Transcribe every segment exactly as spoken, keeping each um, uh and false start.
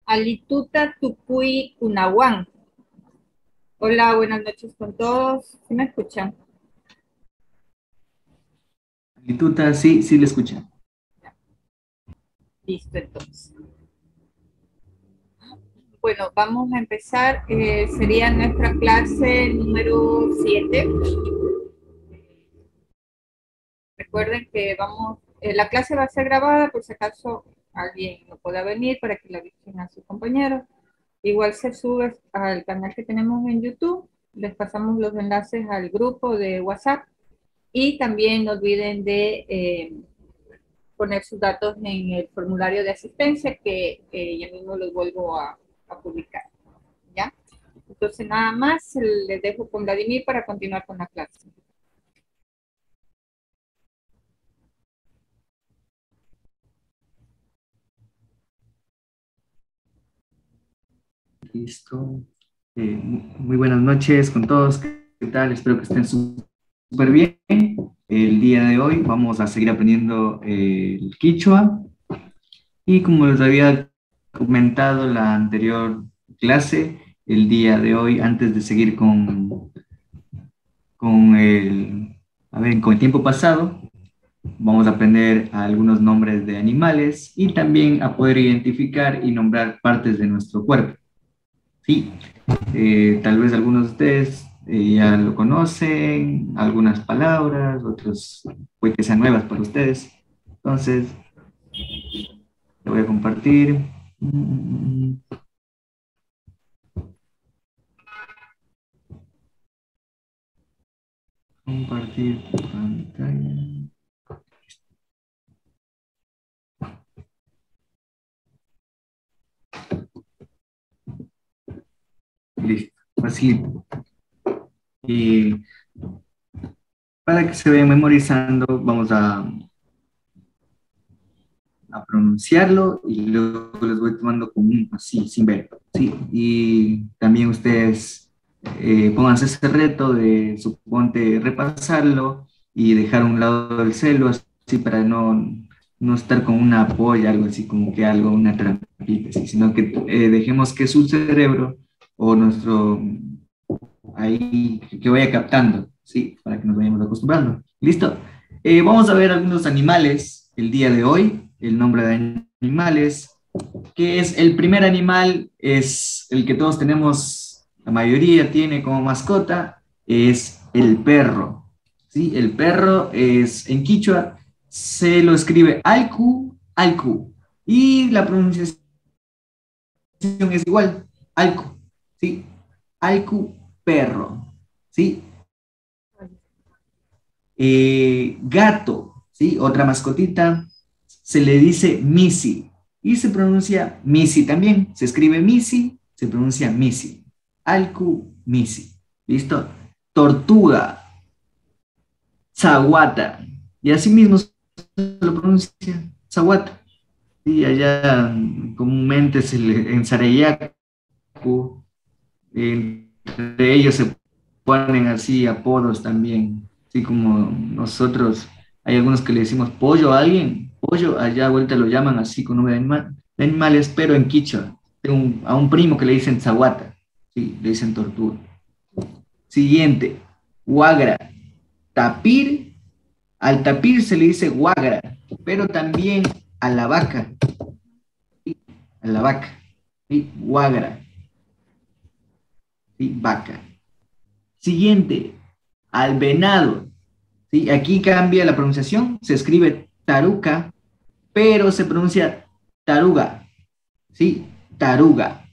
Alituta Tucuy Cunahuán. Hola, buenas noches con todos. ¿Sí me escuchan? Lituta, sí, sí le escucha. Listo, entonces. Bueno, vamos a empezar. Eh, sería nuestra clase número siete. Recuerden que vamos, eh, la clase va a ser grabada por si acaso alguien no pueda venir para que la avisen a sus compañeros. Igual se sube al canal que tenemos en YouTube. Les pasamos los enlaces al grupo de WhatsApp. Y también no olviden de eh, poner sus datos en el formulario de asistencia que eh, ya mismo los vuelvo a, a publicar. ¿Ya? Entonces, nada más les dejo con Vladimir para continuar con la clase. Listo. Eh, muy buenas noches con todos. ¿Qué tal? Espero que estén súper bien. El día de hoy vamos a seguir aprendiendo eh, el quichua. Y como les había comentado en la anterior clase, el día de hoy, antes de seguir con, con el, a ver, con el tiempo pasado, vamos a aprender algunos nombres de animales y también a poder identificar y nombrar partes de nuestro cuerpo. Sí, eh, tal vez algunos de ustedes eh, ya lo conocen, algunas palabras, otros puede que sean nuevas para ustedes. Entonces, lo voy a compartir. Mm, Compartir pantalla. Listo, facilito. Y para que se vaya memorizando, vamos a, a pronunciarlo y luego les voy tomando como un así, sin ver. Sí, y también ustedes eh, pónganse ese reto de, suponte, repasarlo y dejar a un lado el celo, así para no, no estar con una polla, algo así como que algo, una trampita, así, sino que eh, dejemos que su cerebro o nuestro, ahí, que vaya captando, ¿sí? Para que nos vayamos acostumbrando. ¿Listo? Eh, vamos a ver algunos animales el día de hoy, el nombre de animales, que es el primer animal, es el que todos tenemos, la mayoría tiene como mascota, es el perro. ¿Sí? El perro es en quichua, se lo escribe alcu, alcu, y la pronunciación es igual, alcu, ¿sí? Alcu, perro, ¿sí? Eh, gato, ¿sí? Otra mascotita, se le dice Missy y se pronuncia Missy también. Se escribe Missy, se pronuncia Missy. Alcu Missy. ¿Listo? Tortuga, Zaguata. Y así mismo se lo pronuncia Zaguata. Y allá mm, comúnmente se le, en Sarayaku, entre ellos se ponen así apodos también, así como nosotros, hay algunos que le decimos pollo a alguien, pollo, allá a vuelta lo llaman así con nombre de, animal, de animales, pero en quichua. Tengo un- a un primo que le dicen zaguata, sí, le dicen tortuga. Siguiente, guagra, tapir, al tapir se le dice guagra, pero también a la vaca, a la vaca, ¿sí? Guagra, ¿sí? Vaca. Siguiente, al venado. ¿Sí? Aquí cambia la pronunciación, se escribe taruca, pero se pronuncia taruga. ¿Sí? Taruga.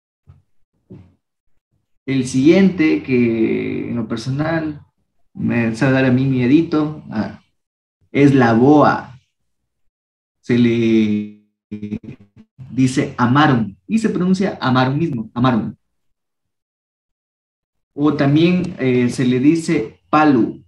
El siguiente, que en lo personal me sabe dar a mí miedito, ah, es la boa. Se le dice amarum y se pronuncia amarum mismo, amarum. O también eh, se le dice palu.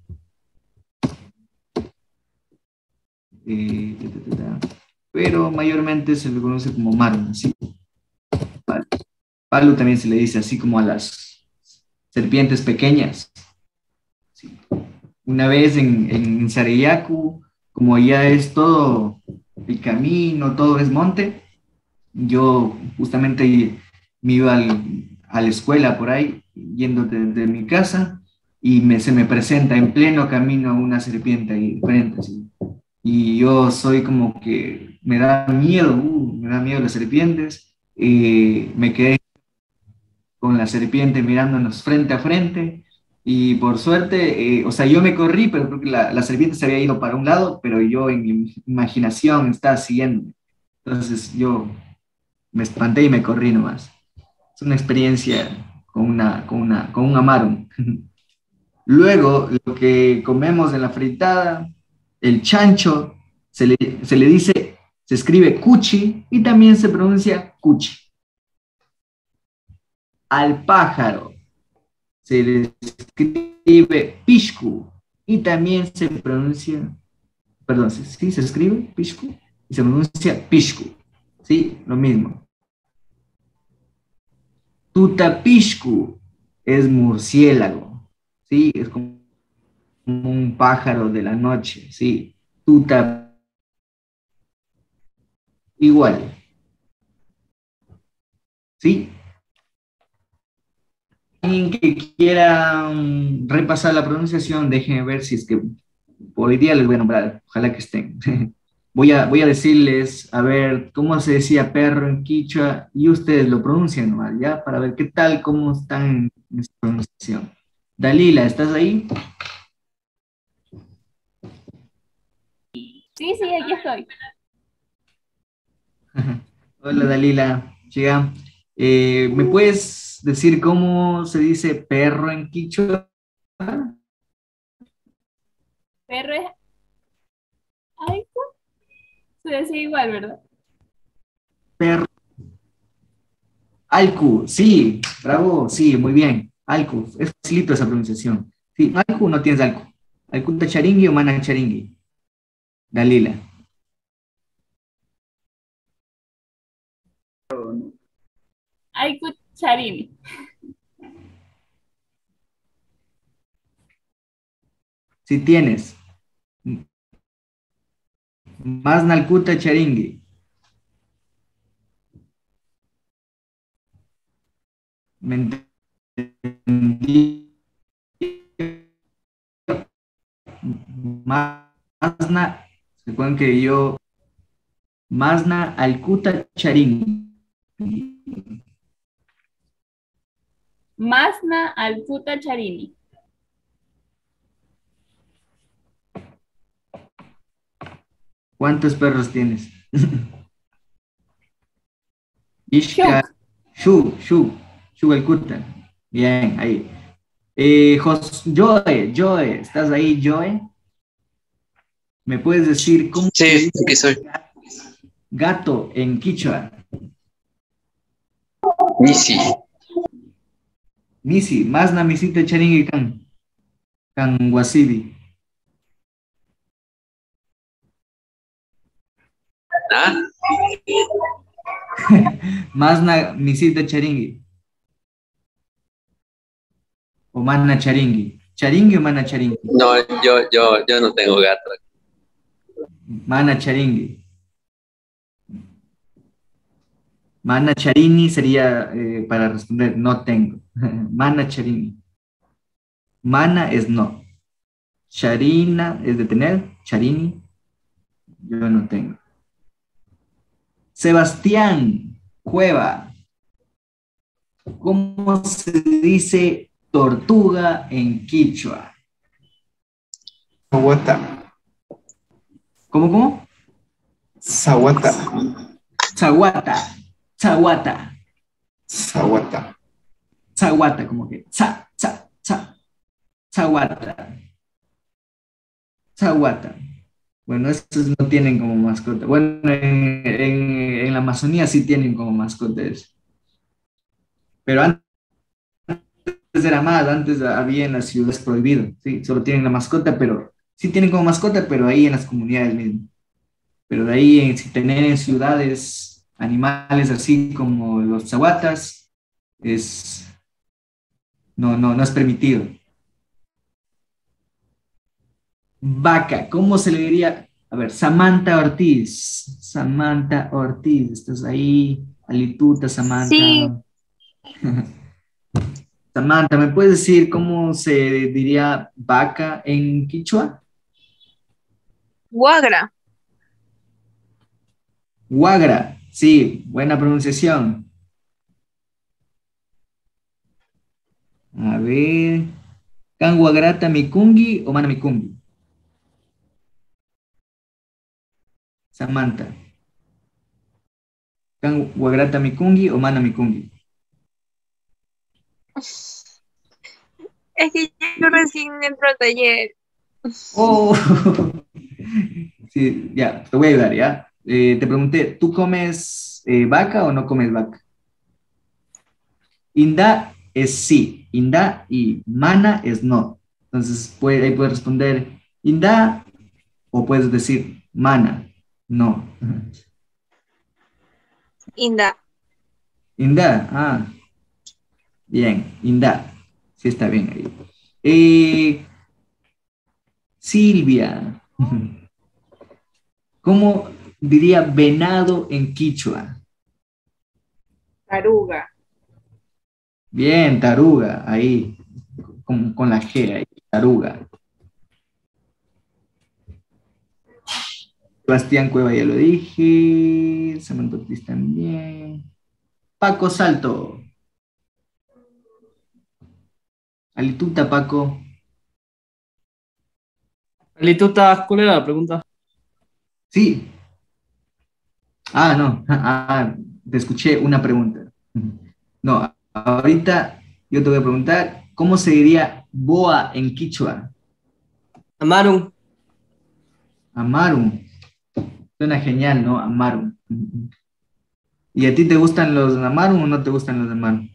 Eh, ta, ta, ta, pero mayormente se le conoce como marum, ¿sí? Palu. Palu también se le dice así como a las serpientes pequeñas. ¿Sí? Una vez en, en Sarayaku, como ya es todo el camino, todo es monte, yo justamente me iba al- a la escuela por ahí, yendo desde mi casa, y me, se me presenta en pleno camino una serpiente ahí frente, así. Y yo soy como que me da miedo, uh, me da miedo las serpientes. Y me quedé con la serpiente mirándonos frente a frente. Y por suerte, eh, o sea, yo me corrí, pero creo que la, la serpiente se había ido para un lado, pero yo en mi imaginación estaba siguiendo. Entonces yo me espanté y me corrí nomás. Es una experiencia con, una, con, una, con un amarum. Luego, lo que comemos en la fritada, el chancho, se le, se le dice, se escribe cuchi y también se pronuncia cuchi. Al pájaro se le escribe pishku y también se pronuncia, perdón, sí, se escribe pishku y se pronuncia pishku. Sí, lo mismo. Tutapishku es murciélago, ¿sí? Es como un pájaro de la noche, ¿sí? Tuta igual, ¿sí? Alguien que quiera um, repasar la pronunciación, déjenme ver si es que por hoy día les voy a nombrar, ojalá que estén. Voy a, voy a decirles, a ver, cómo se decía perro en quichua y ustedes lo pronuncian nomás, ¿ya? Para ver qué tal, cómo están en su pronunciación. Dalila, ¿estás ahí? Sí, sí, aquí estoy. Hola Dalila, llega. Eh, ¿me puedes decir cómo se dice perro en quichua? Perro es aico. Se decía igual, ¿verdad? Perro. Alcu, sí, bravo, sí, muy bien. Alcu, es facilito esa pronunciación. Sí, Alcu no tienes Alcu. Alcu charingui o mana charingui. Dalila. Aico charini. Si tienes. Más nalcuta charingui. ¿Me entendí? Masna, se acuerdan que yo, Masna Alcuta Charingui. Masna alputa charini. ¿Cuántos perros tienes? Ishka, Shuk. Shu, Shu, Shu Alcuta. Bien, ahí. Eh, Jos, Joe, Joe, ¿estás ahí, Joe? ¿Me puedes decir cómo se Sí, aquí dice soy. gato en quichua? Misi. Misi, Masna Misita Charingui Kan, Kan Wasibi. ¿Ah? Masna Misita Charingui. O Mana Charingui. Charingui o Mana Charingui. No, yo, yo, yo no tengo gato. Mana Charingui. Mana Charini sería eh, para responder no tengo. Mana Charini. Mana es no. Charina es de tener. Charini, yo no tengo. Sebastián Cueva. ¿Cómo se dice tortuga en quichua? Sawata. ¿Cómo, cómo? Sawata. Zaguata. Zaguata. Sawata. Zaguata, como que. Za, za, za. Zaguata. Zaguata. Bueno, estos no tienen como mascota. Bueno, en, en- en la Amazonía sí tienen como mascota eso. Pero antes era más, antes había en las ciudades prohibido. Sí, solo tienen la mascota, pero sí tienen como mascota, pero ahí en las comunidades mismas. Pero de ahí, en, si tener en ciudades animales así como los zaguatas, es, no, no, no es permitido. Vaca, ¿cómo se le diría? A ver, Samantha Ortiz. Samantha Ortiz, ¿estás ahí? Alituta, Samantha. Sí. Samantha, ¿me puedes decir cómo se diría vaca en quichua? Guagra. Guagra, sí, buena pronunciación. A ver, ¿can guagrata mikungi o mana mikungi? Samantha. ¿Can guagrata mikungi o mana mikungi? Es que yo recién entro al taller. Oh, sí, ya, te voy a ayudar, ¿ya? Eh, te pregunté, ¿tú comes eh, vaca o no comes vaca? Inda es sí, inda y mana es no. Entonces, puede, ahí puedes responder inda o puedes decir mana, no. Inda. Inda, ah, bien, inda. Sí está bien ahí. Eh, Silvia, ¿cómo diría venado en quichua? Taruga. Bien, taruga, ahí, con, con la G ahí, taruga. Sebastián Cueva ya lo dije, Samantha Ortiz también. Paco Salto. Alituta, Paco. Alituta, ¿cuál era la pregunta? Sí. Ah, no. Ah, te escuché una pregunta. No, ahorita yo te voy a preguntar, ¿cómo se diría boa en quichua? Amarum. Amarum. Suena genial, ¿no? Amarum. ¿Y a ti te gustan los amarum o no te gustan los amarum?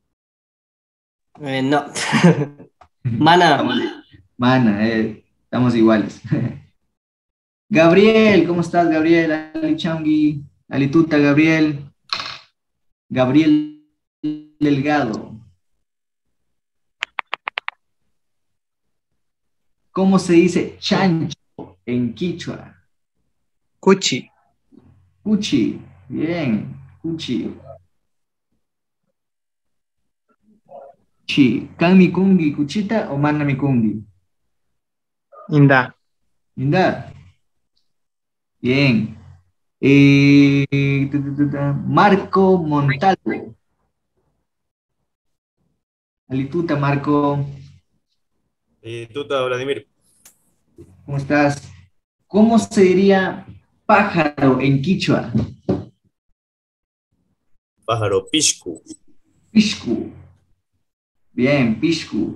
Eh, no. Mana. Mana, eh, estamos iguales. Gabriel, ¿cómo estás, Gabriel? Ali Changui, Alituta, Gabriel. Gabriel Delgado. ¿Cómo se dice chancho en quichua? Cuchi. Cuchi, bien, cuchi. Cuchi, ¿can mi kungi cuchita o mana mi kungi? Inda. Linda. Bien. Eh, tu, tu, tu, tu, Marco Montalvo. Alituta, Marco, Y tú, Vladimir, ¿cómo estás? ¿Cómo se diría pájaro en quichua? pájaro, pishku. Pishku. Bien, pishku.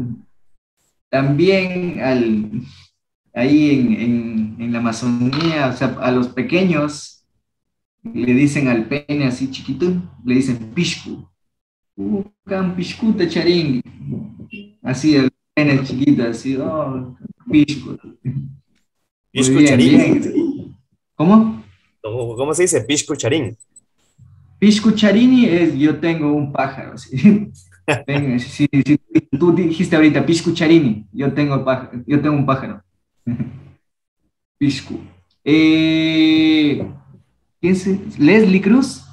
También al, ahí en, en, en la Amazonía, o sea, a los pequeños le dicen al pene así chiquito, le dicen pishku. Ucan pishkuta charín. Así el pene chiquito, así, oh, pishku. Muy Pishku bien, charín. bien. ¿Cómo? ¿Cómo, cómo se dice? Pishku charín. Pishku charini es yo tengo un pájaro. ¿Sí? Venga, si, si tú dijiste ahorita Pishku charini, yo tengo, pájaro, yo tengo un pájaro. Pishku. Eh, ¿quién es? ¿Leslie Cruz?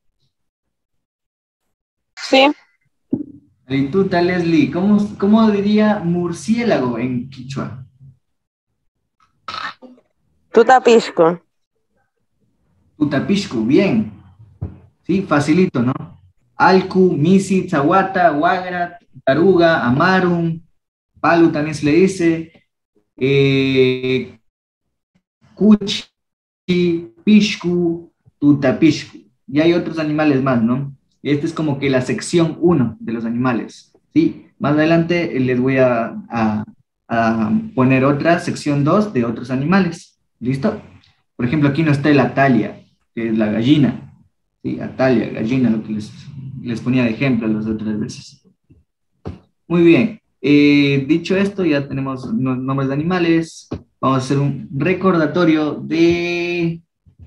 Sí. Y tú, Leslie, ¿cómo, cómo diría murciélago en quichua? Tutapisco. Tutapishku, bien. Sí, facilito, ¿no? Alcu, Misi, Tzahuata, Guagra, Taruga, Amarum, Palu también se le dice, eh, Cuchi, Pishku, Tutapishku. Y hay otros animales más, ¿no? Esta es como que la sección uno de los animales, ¿sí? Más adelante les voy a, a, a poner otra sección dos de otros animales, ¿listo? Por ejemplo, aquí no está el Atalia, que es la gallina, ¿sí? Atalia, gallina, lo que les, les ponía de ejemplo las otras veces. Muy bien, eh, dicho esto, ya tenemos los nombres de animales. Vamos a hacer un recordatorio de...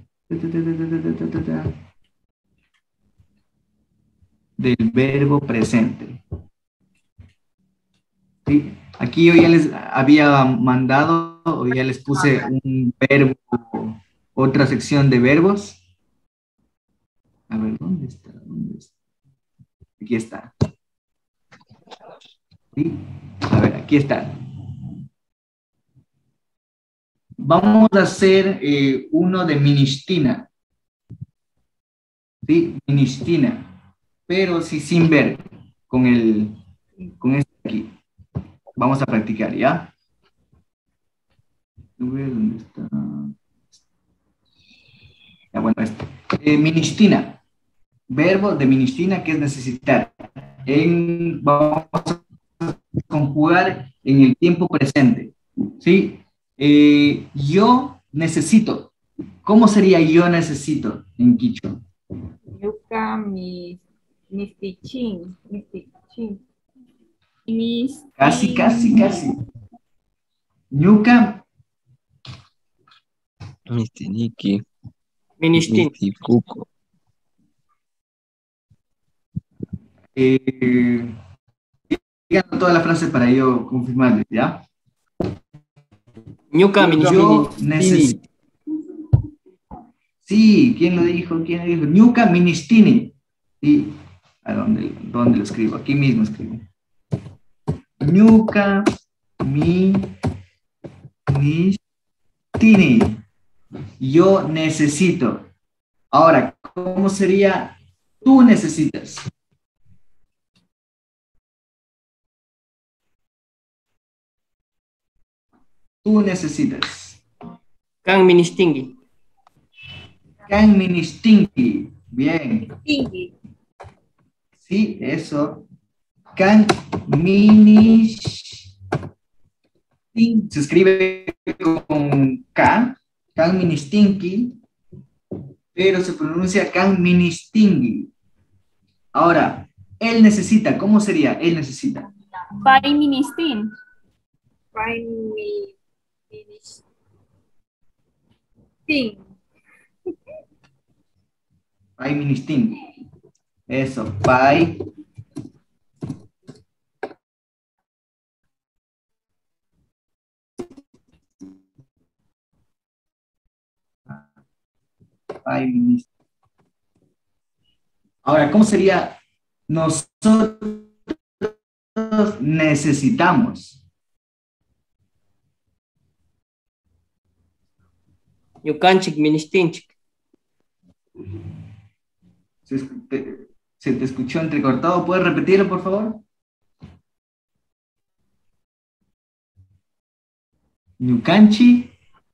del verbo presente. ¿Sí? Aquí yo ya les había mandado o ya les puse un verbo, otra sección de verbos? A ver, ¿dónde está? ¿Dónde está? Aquí está. ¿Sí? A ver, aquí está. Vamos a hacer eh, uno de Minishtina. ¿Sí? Minishtina. Pero sí sin ver. Con el, con este aquí. Vamos a practicar, ¿ya? A ver, ¿dónde está? Ya, bueno, este. Eh, Minishtina. Verbo de Minishtina, que es necesitar. En, vamos a conjugar en el tiempo presente. ¿Sí? Eh, yo necesito. ¿Cómo sería yo necesito en quichua? Yuka, mi, mistichin, mistichin. Mis- Casi, casi, casi. Ñuka, Mistiniki, Ministin. Mistikuko. eh, digan toda la frase para yo confirmarles, ¿ya? Ñuka Yo ministini. necesito. Sí, ¿quién lo dijo? ¿Quién lo dijo? Ñuka ministini. Sí. ¿A dónde, dónde lo escribo? Aquí mismo escribo. Ñuka ministini. Yo necesito. Ahora, ¿cómo sería tú necesitas? Tú necesitas. Kan ministingi. Kan ministingi. Bien. Tingi. Sí, eso. Kan minis. Se escribe con K. Kan ministingi. Pero se pronuncia kan ministingi. Ahora, él necesita. ¿Cómo sería? Él necesita. Pai ministin. Pai mi, ministin. Pai ministingi. Eso. Pai. Pai ministingi. Ahora, ¿cómo sería? Nosotros necesitamos. Ñukanchik ministinchik. ¿Se, te, se te escuchó entrecortado? ¿Puedes repetirlo, por favor? Ñucanchi.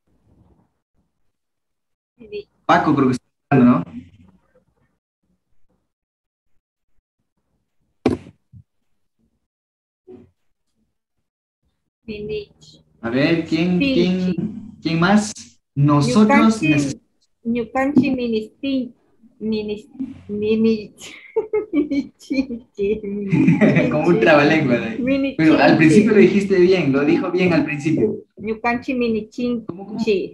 Paco, creo que está hablando, ¿no? Minich. A ver, ¿quién, Sí. quién, quién más? Nosotros necesitamos. Ñucanchi ministin. Minis, mini, minichinchi. Como un trabalengua de ahí. Minichinchi. Pero al principio lo dijiste bien, lo dijo bien al principio. Ñucanchi ¿Cómo, cómo? minichinchi.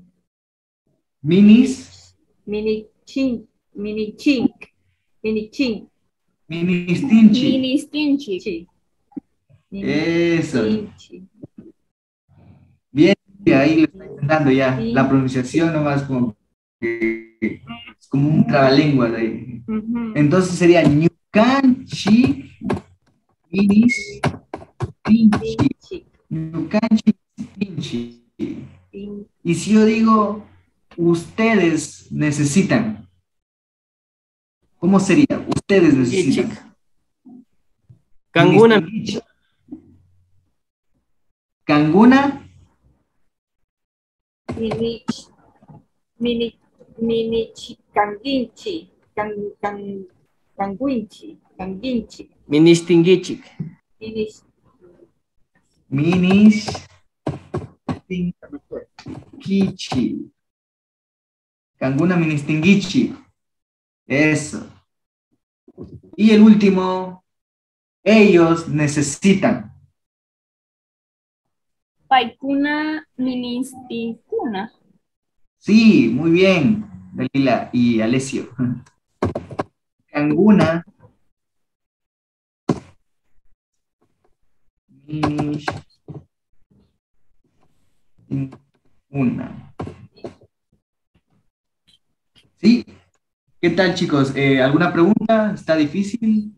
Minis, Minichin, minichink. Minichin. ministinchi. Ministinchi. Chi. Eso. Minichinchi. Bien, ahí lo está intentando ya. Sí. La pronunciación nomás como que es como un trabalengua de ahí. Ujú. Entonces sería Ñucanchi minis tinchi. Tinchi. Ñucanchi tinchi. Tin- Y si yo digo, ustedes necesitan, ¿cómo sería? Ustedes necesitan. Ichik. Kanguna. Ministingichi. Kanguna, Minich. Mini, minichikanginchi. Kan, kan, kanguinchi. Kanginchi. Ministingichik. Minis. minis tingichi. Kanguna ministingichi. Eso. Y el último, ellos necesitan. Paikuna ministikuna. Sí, muy bien, Dalila y Alessio. Kanguna minis Una. ¿Sí? ¿Qué tal, chicos? Eh, ¿alguna pregunta? ¿Está difícil?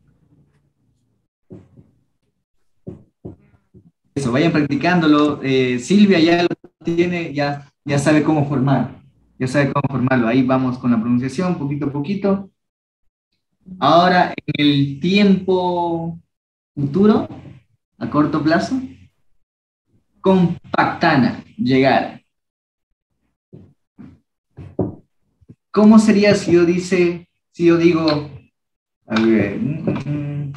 Eso, vayan practicándolo. Eh, Silvia ya lo tiene, ya, ya sabe cómo formar. Ya sabe cómo formarlo. Ahí vamos con la pronunciación, poquito a poquito. Ahora, en el tiempo futuro, a corto plazo, compactana, llegar. ¿Cómo sería si yo dice, si yo digo, a ver, mm,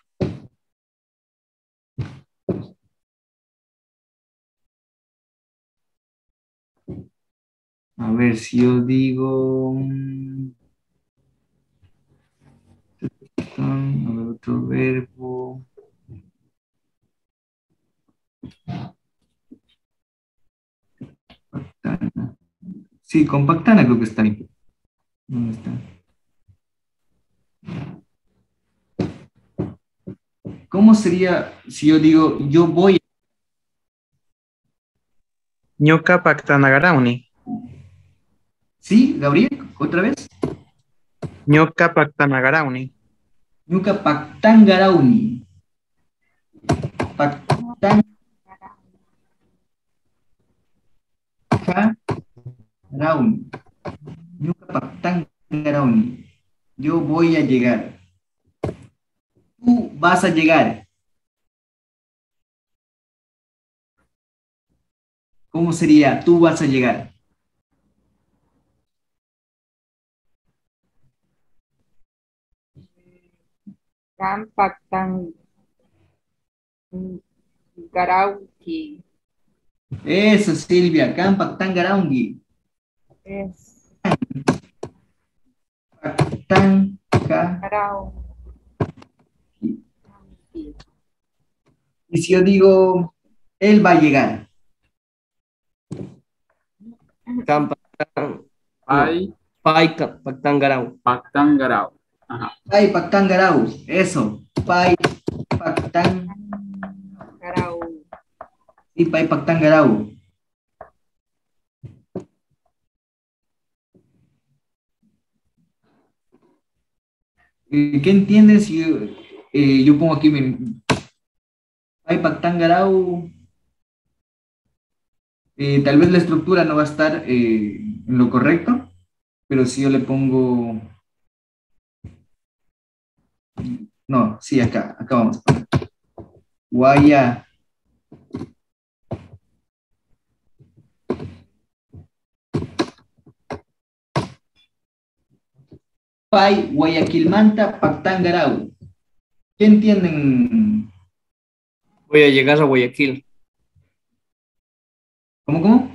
a ver, si yo digo, mm, a ver, otro verbo. Compactana. Sí, compactana creo que está bien. ¿Dónde está? ¿Cómo sería si yo digo, yo voy? Ñuka Pactanagarauni. ¿Sí, Gabriel? ¿Otra vez? Ñuka Pactanagarauni. Ñuka Pactangarauni. Pactangarauni. Ñuka Pactangarauni. Yo voy a llegar. Tú vas a llegar. ¿Cómo sería? Tú vas a llegar. Campactan Garauki. Eso, Silvia. Campactangaraungi. Es Pactanga. Garau. Y si yo digo, él va a llegar. Campactan. Pai, Pai Pactangarau. Pactangarao. Ajá. Pai Pactangarau. Eso. Pai Pactang. Garau. Y Pai Pactangarau. Eh, ¿Qué entienden si yo, eh, yo pongo aquí mi Pai Pactangarau? Eh, tal vez la estructura no va a estar eh, en lo correcto, pero si yo le pongo... No, sí, acá, acá vamos a poner. Guaya. Pai, Guayaquilmanta, Pactangarau. ¿Qué entienden? Voy a llegar a Guayaquil. ¿Cómo, cómo?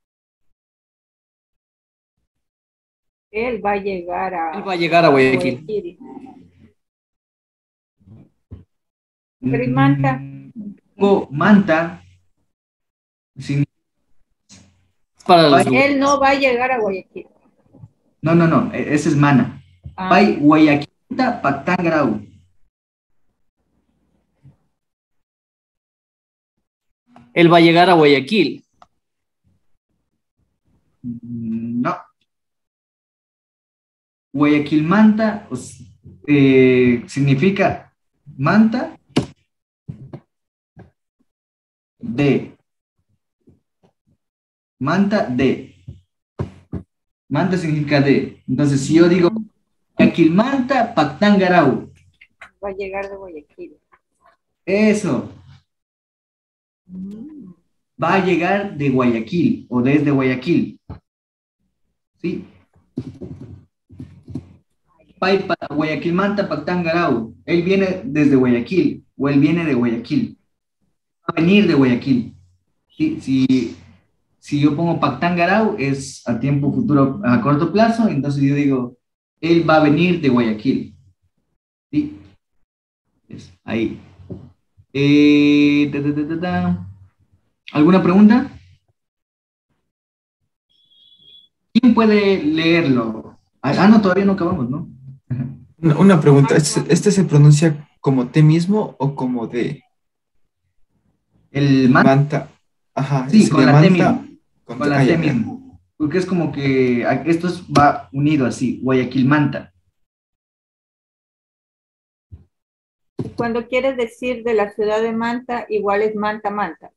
Él va a llegar a Él va a llegar a Guayaquil. Guayaquil. Pero ¿y manta? Pongo manta. Sin- Para los Él no va a llegar a Guayaquil. No, no, no, e- ese es mana. Ah, Pai, Guayaquilmanta, Pactangarau. Él va a llegar a Guayaquil. Mm, No. Guayaquil manta os- eh, significa manta de. Manta de. Manta significa de. Entonces, si yo digo Guayaquil manta, Pactangarau. va a llegar de Guayaquil. Eso. Mm. Va a llegar de Guayaquil o desde Guayaquil. ¿Sí? Pai para Guayaquil Manta Pactangarau. Él viene desde Guayaquil o él viene de Guayaquil. Va a venir de Guayaquil. ¿Sí? Si, si yo pongo Pactangarau es a tiempo futuro, a corto plazo, entonces yo digo, él va a venir de Guayaquil. ¿Sí? Es ahí. Eh, ta, ta, ta, ta, ta. ¿Alguna pregunta? ¿Quién puede leerlo? Ah, ah, no, todavía no acabamos, ¿no? Una, una pregunta, ¿este, este se pronuncia como T mismo o como de El man- manta? Ajá, Sí, con sería la T Manta. mismo. Con Con la ah, T ya, ya. mismo. Porque es como que a- esto es- va unido así, Guayaquil Manta. Y cuando quieres decir de la ciudad de Manta, igual es Manta, Manta.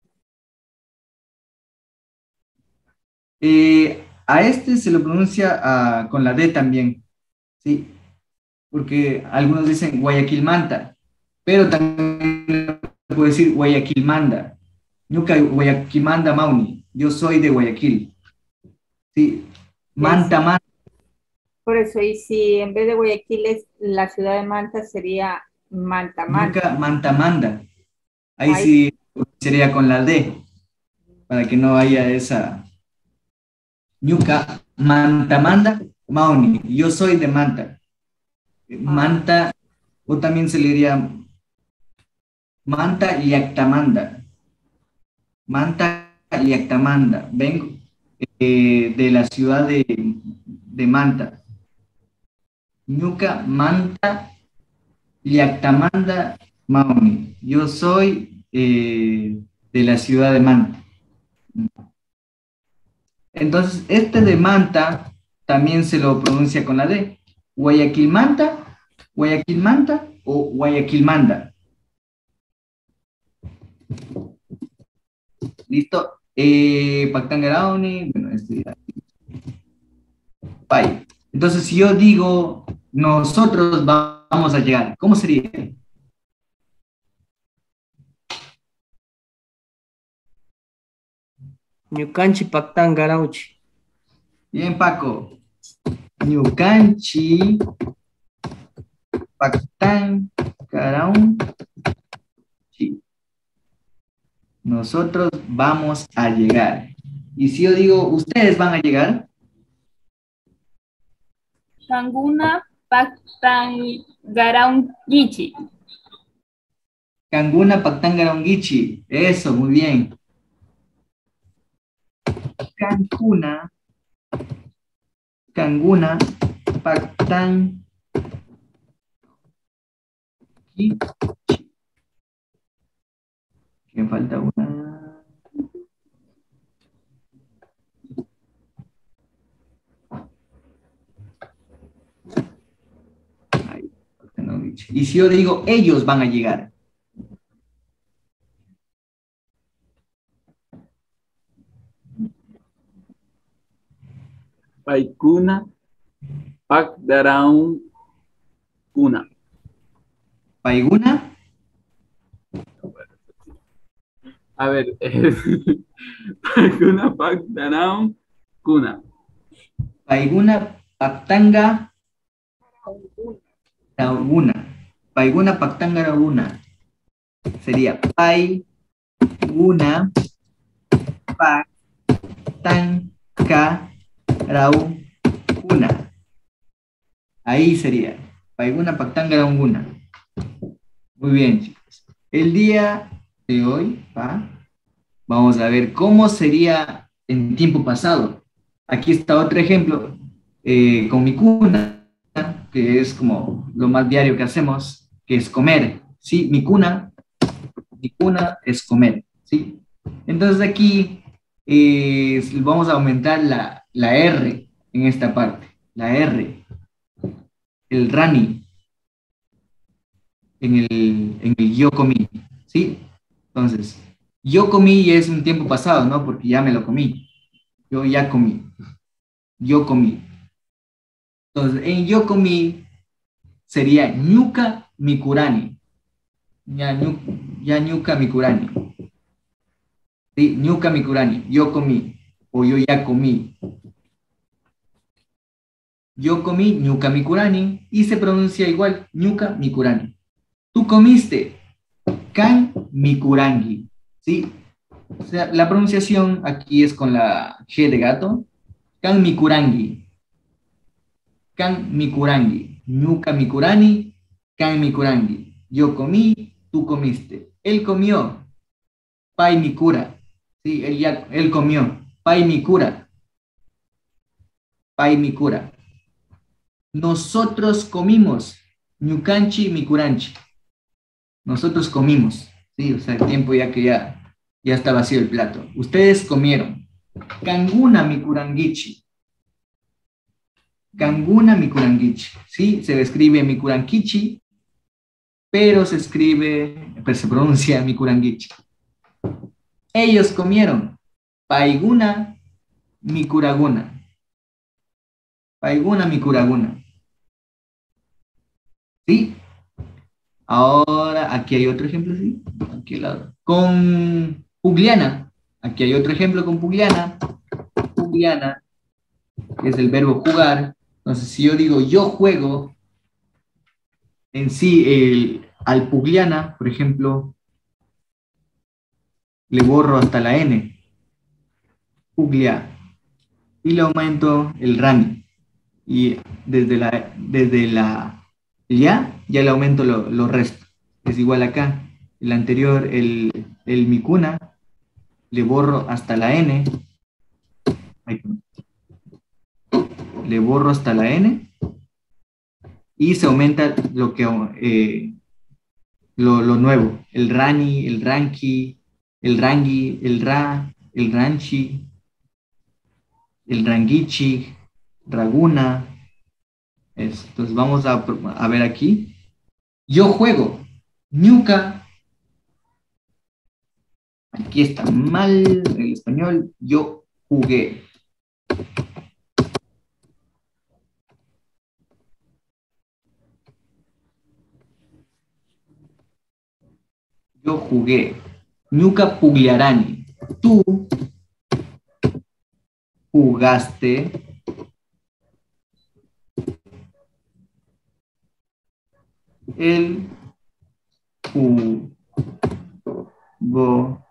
Eh, a este se lo pronuncia ah, con la D también, ¿sí? Porque algunos dicen Guayaquil Manta, pero también puedo decir Guayaquil Manda. Nunca Guayaquil Manda Mauni. Yo soy de Guayaquil, ¿sí? Manta, Manta. Por eso, y si en vez de Guayaquil es la ciudad de Manta, sería Manta, Manta. Nunca Manta Manda. Ahí Ahí. sí sería con la D, para que no haya esa. Ñuca, Manta Manda, Mauni. Yo soy de Manta. Manta, o también se le diría Manta y Actamanda. Manta y Actamanda. Vengo eh, de la ciudad de, de Manta. Ñuca, Manta y Actamanda, Mauni. Yo soy eh, de la ciudad de Manta. Entonces, este de Manta también se lo pronuncia con la D. Guayaquil Manta, Guayaquil Manta o Guayaquil Manda. ¿Listo? Eh, Pactangaraoni, bueno, este ya. Bye. Entonces, si yo digo, nosotros vamos a llegar, ¿cómo sería? Ñucanchi Pactán Garauchi. Bien, Paco. Ñucanchi, Pactán, Caraún, sí. Nosotros vamos a llegar. Y si yo digo, ustedes van a llegar, Kanguna Pactán Garaungichi. Canguna, Pactán, Garaungichi. Eso, muy bien. Cancuna, Canguna, Pactán, Gichi. Me falta una. Ahí, y si yo digo, ellos van a llegar. Paikuna, Pactaraun, Kuna. ¿Paiguna? A ver, es Paikuna, Pactaraun, Kuna. Paiguna, Pactanga, Rauguna. Paiguna, Pactanga, Rauguna. Sería Paiguna, Pactanga, Rauguna. Ahí sería. Paiguna, Pactanga, Rauguna. Muy bien, chicos. El día de hoy, ¿va? Vamos a ver cómo sería en tiempo pasado. Aquí está otro ejemplo eh, con mi cuna, que es como lo más diario que hacemos, que es comer, ¿sí? Mi cuna, mi cuna es comer, ¿sí? Entonces aquí eh, vamos a aumentar la, la R en esta parte, la R, el rani, en el, en el yo comí, ¿sí? Entonces, yo comí es un tiempo pasado, ¿no? Porque ya me lo comí. Yo ya comí. Yo comí. Entonces, en yo comí sería ñuka mikurani. Ya, ñu, ya ñuka mikurani. ¿Sí? Ñuka mikurani. Yo comí. O yo ya comí. Yo comí ñuka mikurani. Y se pronuncia igual, ñuka mikurani. Tú comiste kan mikurangi. ¿Sí? O sea, la pronunciación aquí es con la G de gato. Kan mikurangi. Kan mikurangi. Ñuka mikurani. Kan mikurangi. Yo comí, tú comiste. Él comió. Pai mikura. Sí, él, ya, él comió. Pai mikura. Pai mikura. Nosotros comimos. Ñukanchi mikuranchi. Nosotros comimos. Sí, o sea, el tiempo ya que ya ya está vacío el plato. Ustedes comieron. Kanguna mikurangichi. Kanguna mikurangichi. ¿Sí? Se escribe mikurangichi, pero se escribe, pero se pronuncia mikurangichi. Ellos comieron. Paiguna mikuraguna. Paiguna mikuraguna. ¿Sí? Ahora, aquí hay otro ejemplo, ¿sí? Aquí al lado. Con Pugliana. Aquí hay otro ejemplo con Pugliana. Pugliana, que es el verbo jugar. Entonces, si yo digo yo juego, en sí, el, al Pugliana, por ejemplo, le borro hasta la N. Puglia. Y le aumento el rani. Y desde la, desde la ya, ya le aumento lo, lo resto. Es igual acá. El anterior, el, el mikuna, le borro hasta la N. Ahí. Le borro hasta la N. Y se aumenta lo que eh, lo, lo nuevo. El rani, el ranki, el rangi, el ra, el ranchi, el rangichi, raguna. Eso. Entonces vamos a, a ver aquí. Yo juego. Ñuka. Aquí está mal el español. Yo jugué. Yo jugué. Ñuka pugliarani. Tú jugaste. El jugó.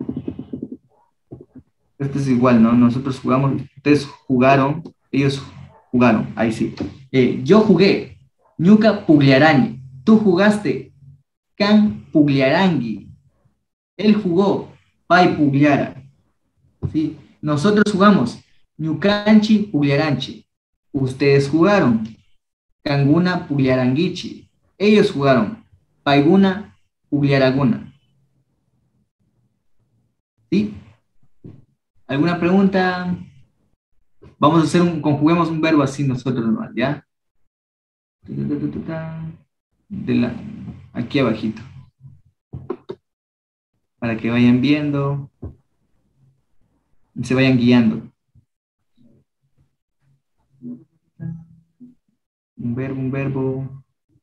Este es igual, ¿no? Nosotros jugamos, ustedes jugaron, ellos jugaron. Ahí sí. Eh, yo jugué. Ñuka pugliarani. Tú jugaste. Kan pugliarangi. Él jugó. Pai pugliara. ¿Sí? Nosotros jugamos. Ñukanchi pugliaranchi. Ustedes jugaron. Kanguna pugliarangichi. Ellos jugaron. Paiguna, Pugliaraguna. ¿Sí? ¿Alguna pregunta? Vamos a hacer un, conjuguemos un verbo así nosotros nomás, ¿ya? De la, aquí abajito. Para que vayan viendo. Y se vayan guiando. Un verbo, un verbo.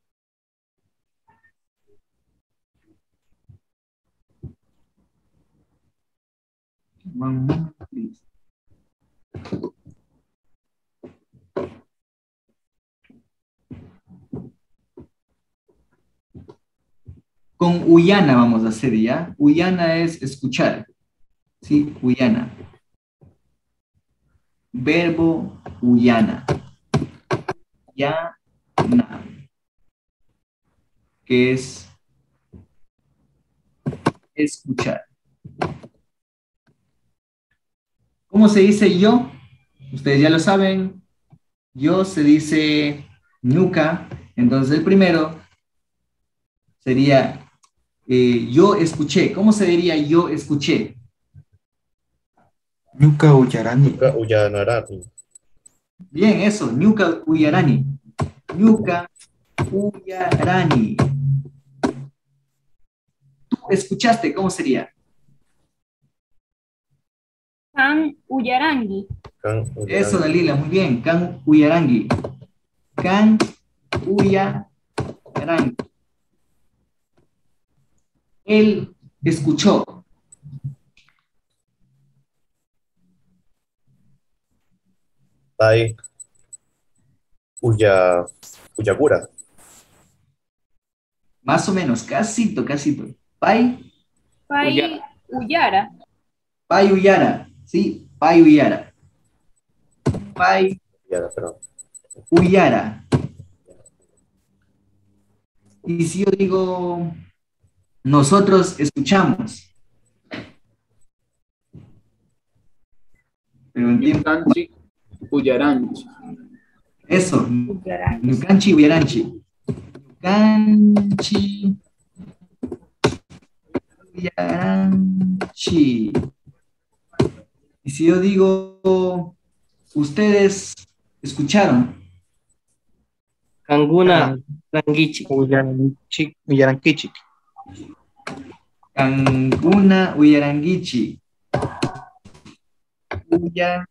One moment, please. Con Uyana vamos a hacer ya. Uyana es escuchar. ¿Sí? Uyana. Verbo Uyana. Ya, na. Que es escuchar. ¿Cómo se dice yo? Ustedes ya lo saben. Yo se dice ñuka. Entonces el primero sería eh, yo escuché. ¿Cómo se diría yo escuché? Ñuka uyarani. Ñuka uyanarani. Bien, eso. Ñuka uyarani. Ñuka uyarani. ¿Tú escuchaste? ¿Cómo sería? Kan uyarangi. Kan uyarangi. Eso, Dalila, muy bien. Kan uyarangi. Kan uyarangi. Él escuchó. Pai uya uyakura. Más o menos, casito, casito. Pai, Pai Uyara. uyara. pai uyara. ¿Sí? Pai uyara. Pai Ya, perdón. uyara. Y si yo digo, nosotros escuchamos. Pero en tiempo, Ñukanchi uyaranchi. eso, Uyarangi. Ñukanchi uyaranchi. Ñukanchi Uyaranchi. Y si yo digo, ustedes escucharon. Kanguna Rangichi. Uyaranchi- Uyarankichik. Kanguna Uyarangichi. Uya.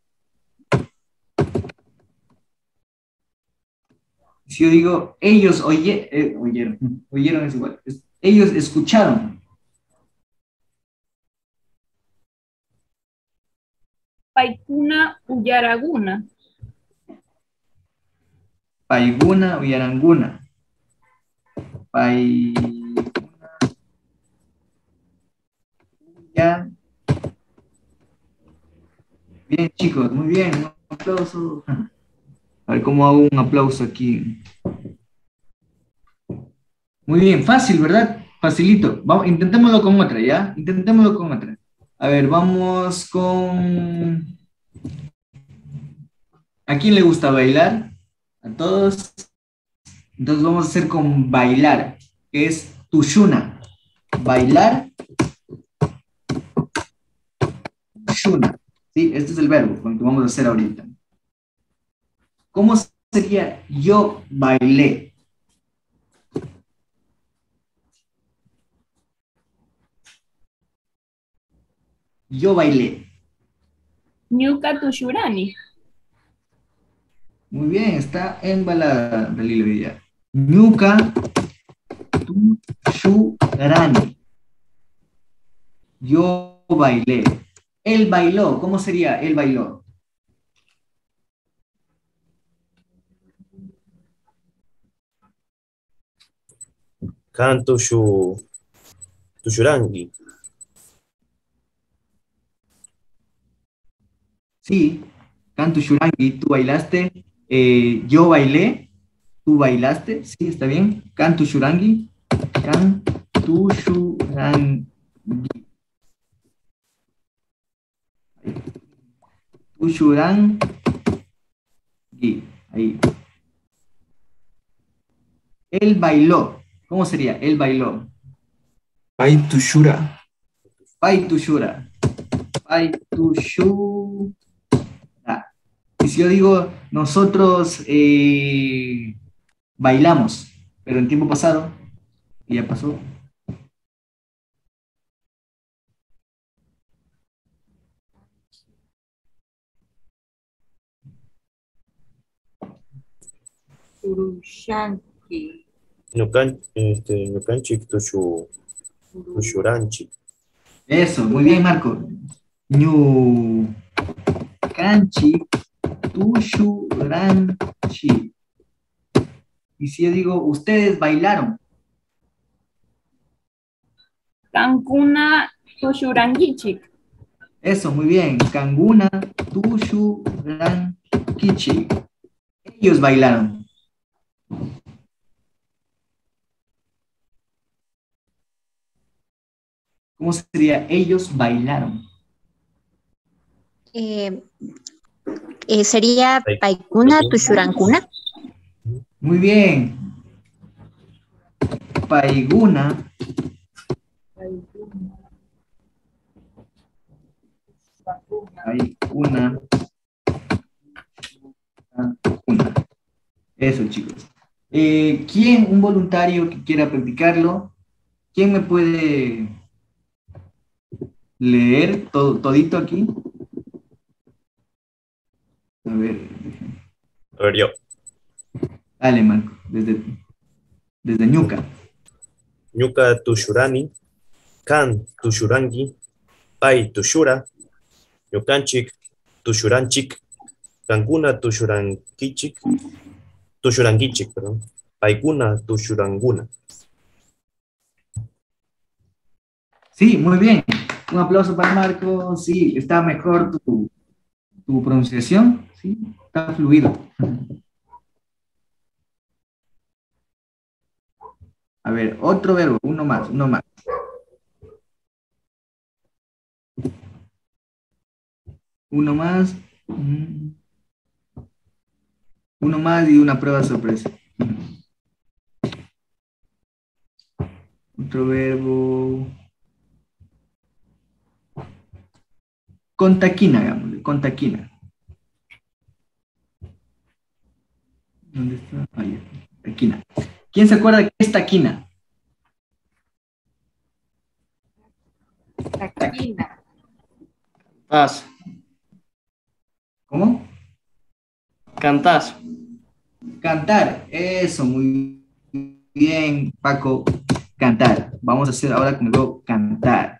Si yo digo, ellos oye, eh, oyeron, oyeron es igual. Es- ellos escucharon. Paikuna Uyaraguna. Paiguna Uyaranguna. Paiguna. Ya. Bien, chicos, muy bien. Un aplauso. A ver cómo hago un aplauso aquí. Muy bien, fácil, ¿verdad? Facilito. Vamos, intentémoslo con otra, ¿ya? Intentémoslo con otra. A ver, vamos con... ¿A quién le gusta bailar? A todos. Entonces vamos a hacer con bailar, que es tushuna. Bailar. Tushuna. ¿Sí? Este es el verbo con el que vamos a hacer ahorita. ¿Cómo sería yo bailé? Yo bailé. Ñuka Tushurani. Muy bien, está embalada, Dalila Villar. Ñuka Tushurani. Yo bailé. Él bailó. ¿Cómo sería? Él bailó. Kan tushu, tushurangi. Sí, Cantu Shurangi, tú bailaste. Eh, yo bailé. Tú bailaste. Sí, está bien. Cantu Shurangi. Cantu Shurangi. Tushurangi. Ahí. Él bailó. ¿Cómo sería? Él bailó. Pai Tushura. Pai Tushura. Pai Tushura. Y si yo digo, nosotros eh, bailamos, pero en tiempo pasado, y ya pasó. Urushanki. Ñukan, este, ñukanchik tushu, tushuranchik. Eso, muy bien, Marco. Ñu canchi, tushuranchi. Y si yo digo, ustedes bailaron. Kankuna Tushurangichik. Eso, muy bien. Kanguna, tushurankichi. Ellos bailaron. ¿Cómo sería? Ellos bailaron. Eh, eh, sería Paikuna Tushurankuna. Muy bien. Paiguna. Paiguna. Una. Eso, chicos. Eh, ¿quién, un voluntario que quiera practicarlo? ¿Quién me puede leer todo, todito aquí? A ver. A ver, yo. Dale, Marco, desde, desde Ñuca. Ñuka tushurani. Kan tushurangi. Pai tushura. Ñukanchik tushuranchik. Kankuna tushurankichik. Tushurangichik, perdón. Paikuna tushuranguna. Sí, muy bien. Un aplauso para Marco. Sí, está mejor tu, tu pronunciación. Sí, está fluido. A ver, otro verbo, uno más, uno más. Uno más. Uno más y una prueba sorpresa. Otro verbo. con taquina, hagámosle, con taquina. ¿Dónde está? Ahí, taquina. ¿Quién se acuerda de qué es taquina? Taquina. Cantazo. ¿Cómo? Cantazo. Cantar. Eso, muy bien, Paco. Cantar. Vamos a hacer ahora conmigo cantar.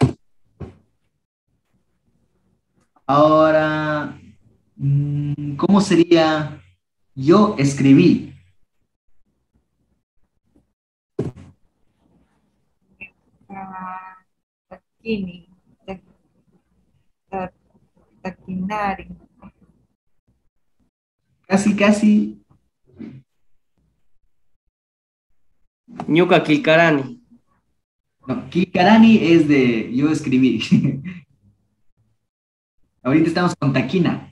Ahora, ¿cómo sería? Yo escribí. Ah, taquini. Ta- ta- Taquinari. Casi, casi. Ñuka Kilcarani. No, Kilcarani es de yo escribí. Ahorita estamos con taquina.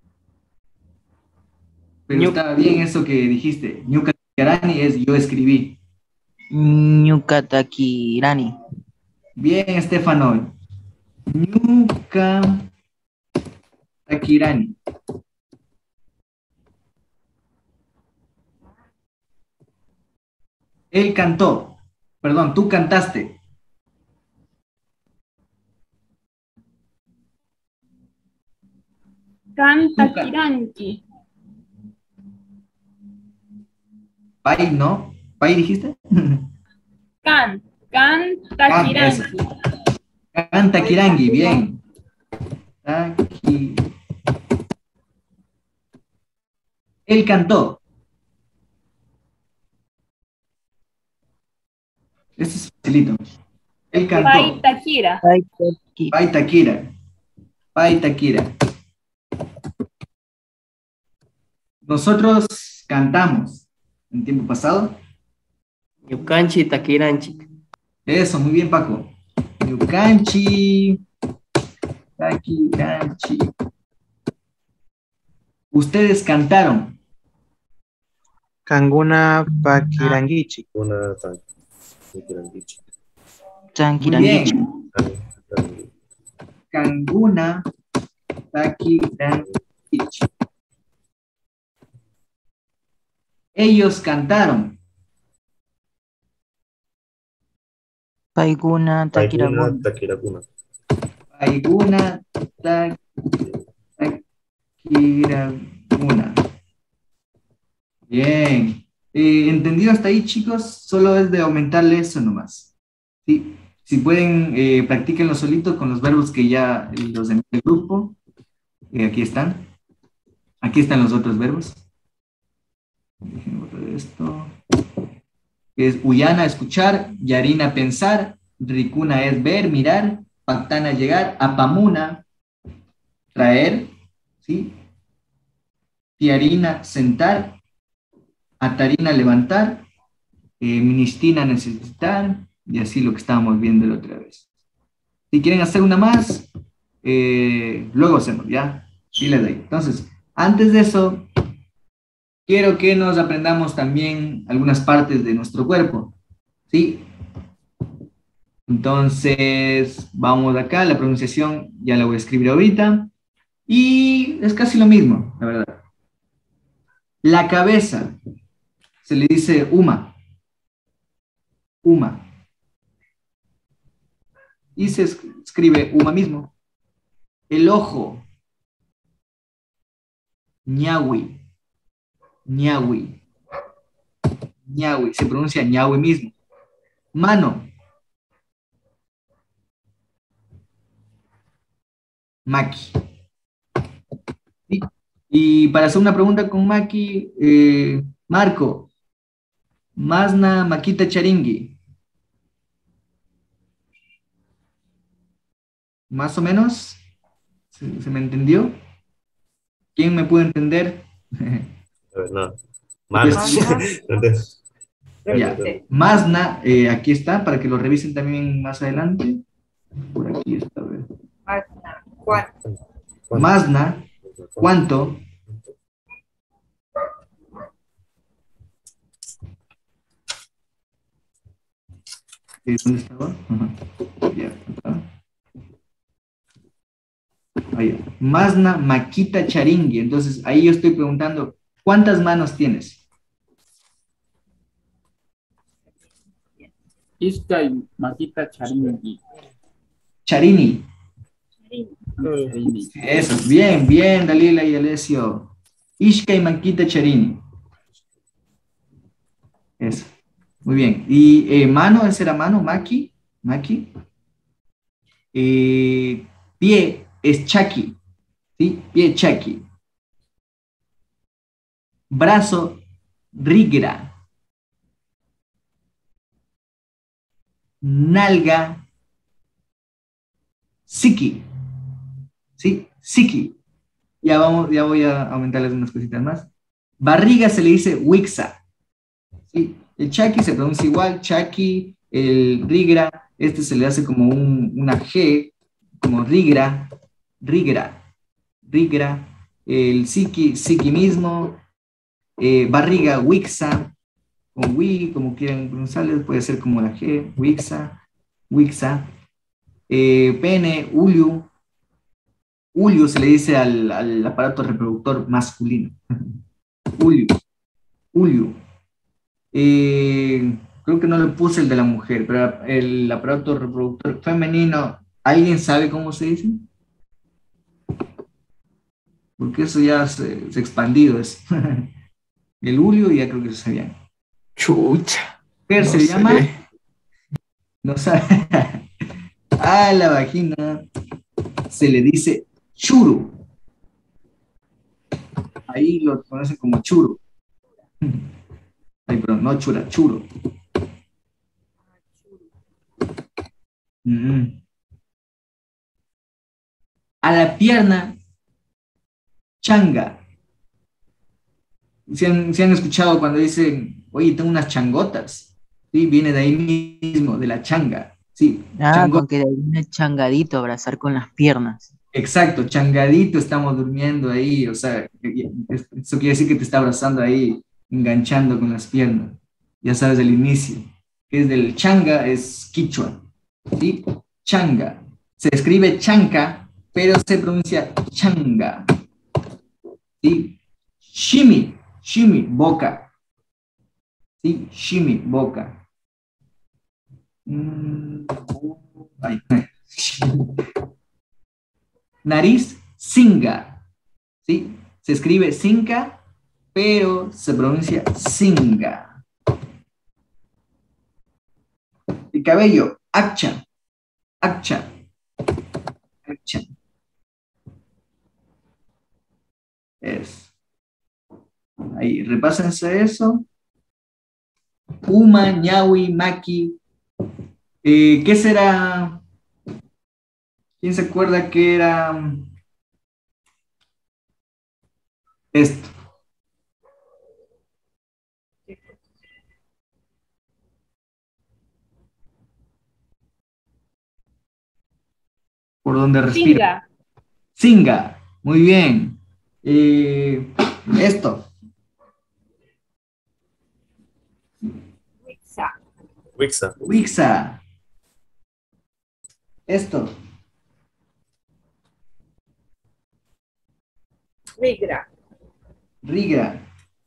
Pero Ñu- está bien eso que dijiste. Ñuka Kilcarani es yo escribí. Ñukatakirani. Bien, Estefano. Ñuka Takirani. Él cantó. Perdón, tú cantaste. Canta Kiranki. Pai, ¿no? ¿Pai dijiste? Can. Canta Can, Kiranki. Canta Kirangi, bien. Taki. Él cantó. Este es facilito. Él cantó. Pai Takira. Pai Takira. Pai Takira. Nosotros cantamos en tiempo pasado. Ñukanchi Takiranchi. Eso, muy bien, Paco. Ñukanchi Takiranchi. Ustedes cantaron. Kanguna Pakirangichi. Una Pakirangichi. Muy bien. Kanguna Takirangichi. Ellos cantaron. Paiguna Takiraguna. Takiraguna. Paiguna Takiraguna. Bien. Eh, ¿entendido hasta ahí, chicos? Solo es de aumentarle eso nomás. ¿Sí? Si pueden, eh, practíquenlo solito con los verbos que ya los envié al grupo. Eh, aquí están. Aquí están los otros verbos. Déjenme botar esto. Es Uyana, escuchar. Yarina, pensar. Ricuna es ver, mirar. Pactana, llegar. Apamuna, traer. ¿Sí? Tiarina, sentar. Atarina, levantar. Eh, Ministina, necesitar. Y así lo que estábamos viendo la otra vez. Si quieren hacer una más, eh, luego hacemos, ¿ya? Y les doy. Entonces, antes de eso, quiero que nos aprendamos también algunas partes de nuestro cuerpo, ¿sí? Entonces, vamos acá, la pronunciación ya la voy a escribir ahorita, y es casi lo mismo, la verdad. La cabeza, se le dice uma, uma, y se escribe uma mismo. El ojo, ñawi, ñawi, ñawi, se pronuncia ñawi mismo. Mano, maki. ¿Sí? Y para hacer una pregunta con Maki, eh, Marco, Masna Makita Charingui. ¿Más o menos? ¿Se, se me entendió? ¿Quién me puede entender? No. Manos. Ya. Masna, eh, aquí está, para que lo revisen también más adelante. Por aquí está, a ver. Masna, ¿cuánto? Masna, ¿cuánto? ¿Dónde estaba? Ajá. Ya, acá. Ahí. Masna Maquita Charingui. Entonces, ahí yo estoy preguntando, ¿cuántas manos tienes? Iskay Makita Charingi. Charini. Charini. Eso, bien, bien, Dalila y Alessio. Ishka y Maquita Charini. Eso. Muy bien. Y eh, mano, esa era mano, Maki. Maki. Eh, pie es Chaki. ¿Sí? Pie Chaki. Brazo, Rigra. Nalga, Siki. ¿Sí? Siki. Ya, vamos, ya voy a aumentarles unas cositas más. Barriga se le dice Wixa. ¿Sí? El Chaki se pronuncia igual, Chaki, el Rigra, este se le hace como un, una G, como Rigra, Rigra, Rigra, el Siki, Siki mismo, eh, barriga, Wixa, con Wi, como quieran pronunciarles, puede ser como la G, Wixa, Wixa, eh, pene, Uliu, Uliu se le dice al, al aparato reproductor masculino, Uliu, Uliu. Eh, creo que no le puse el de la mujer, pero el aparato reproductor femenino, ¿alguien sabe cómo se dice? Porque eso ya se, se ha expandido. Es. El Ulio ya creo que se sabían. Chucha. ¿Qué no se sé. llama? No sabe. A la vagina se le dice churu. Ahí lo conocen como churu. Ay, perdón, no chura, churo. Mm. A la pierna, changa. ¿Se han, se han escuchado cuando dicen, oye, tengo unas changotas? Sí, viene de ahí mismo, de la changa. Sí, Ah, chango- con que viene changadito, abrazar con las piernas. Exacto, changadito, estamos durmiendo ahí, o sea, eso quiere decir que te está abrazando ahí, enganchando con las piernas. Ya sabes el inicio, que es del changa, es quichua, ¿sí? Changa. Se escribe chanca, pero se pronuncia changa. ¿Sí? Shimi, shimi, boca. ¿Sí? Shimi, boca. Mm, ay. Nariz, singa. ¿Sí? Se escribe singa, pero se pronuncia singa. El cabello, accha, accha, accha. Es. Ahí, repásense eso. Uma, ñawi, maki. Eh, ¿Qué será? ¿Quién se acuerda que era esto? Por donde respira. Singa. Singa. Muy bien. Eh, esto. Wixa. Wixa. Wixa. Esto. Rigra. Rigra.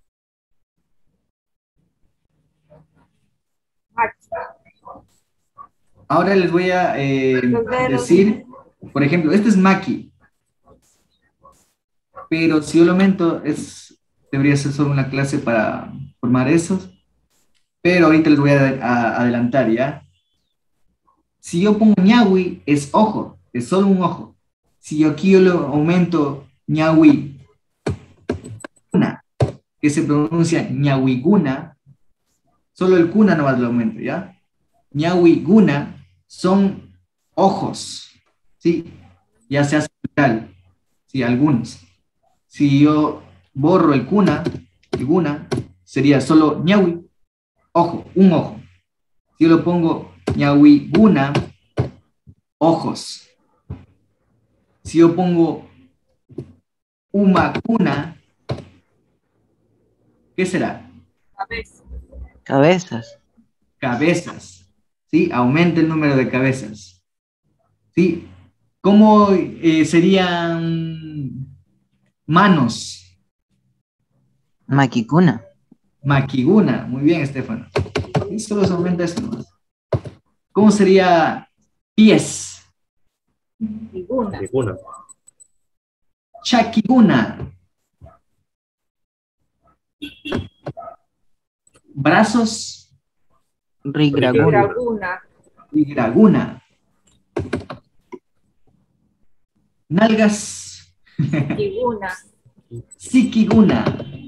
Hacha. Ahora les voy a eh, decir, por ejemplo, este es maki. Pero si yo lo aumento, es, debería ser solo una clase para formar esos. Pero ahorita les voy a, a adelantar, ¿ya? Si yo pongo ñawi, es ojo, es solo un ojo. Si yo aquí yo lo aumento ñawi, guna, que se pronuncia ñawiguna, solo el kuna nomás lo aumento, ¿ya? Ñawiguna son ojos, ¿sí? Ya se hace plural, ¿sí? Algunos. Si yo borro el kuna, el guna, sería solo ñawi, ojo, un ojo. Si yo lo pongo ñawiguna, ojos. Si yo pongo umakuna, ¿qué será? Cabeza. Cabezas. Cabezas. ¿Sí? Aumenta el número de cabezas. ¿Sí? ¿Cómo eh, serían manos? Makikuna. Makiguna. Muy bien, Estefano. Y solo se aumenta esto nomás. ¿Cómo sería pies? Ninguna. Ninguna. Chakiguna. Brazos. Rigraguna. Draguna. Rigraguna. Nalgas. Ninguna. Sikiguna.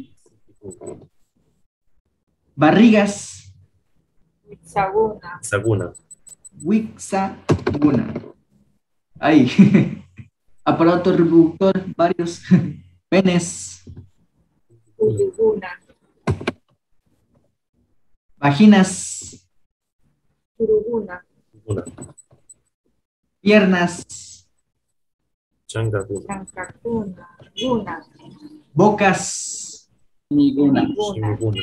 Barrigas. Saguna. Saguna. Wixaguna. Ahí. Aparato reproductor, varios. Penes. Uyuguna. Vaginas. Uruguna. Una. Piernas. Changaguna. Chancacuna. Guna. Bocas. Ninguna. Ninguna. Ninguna.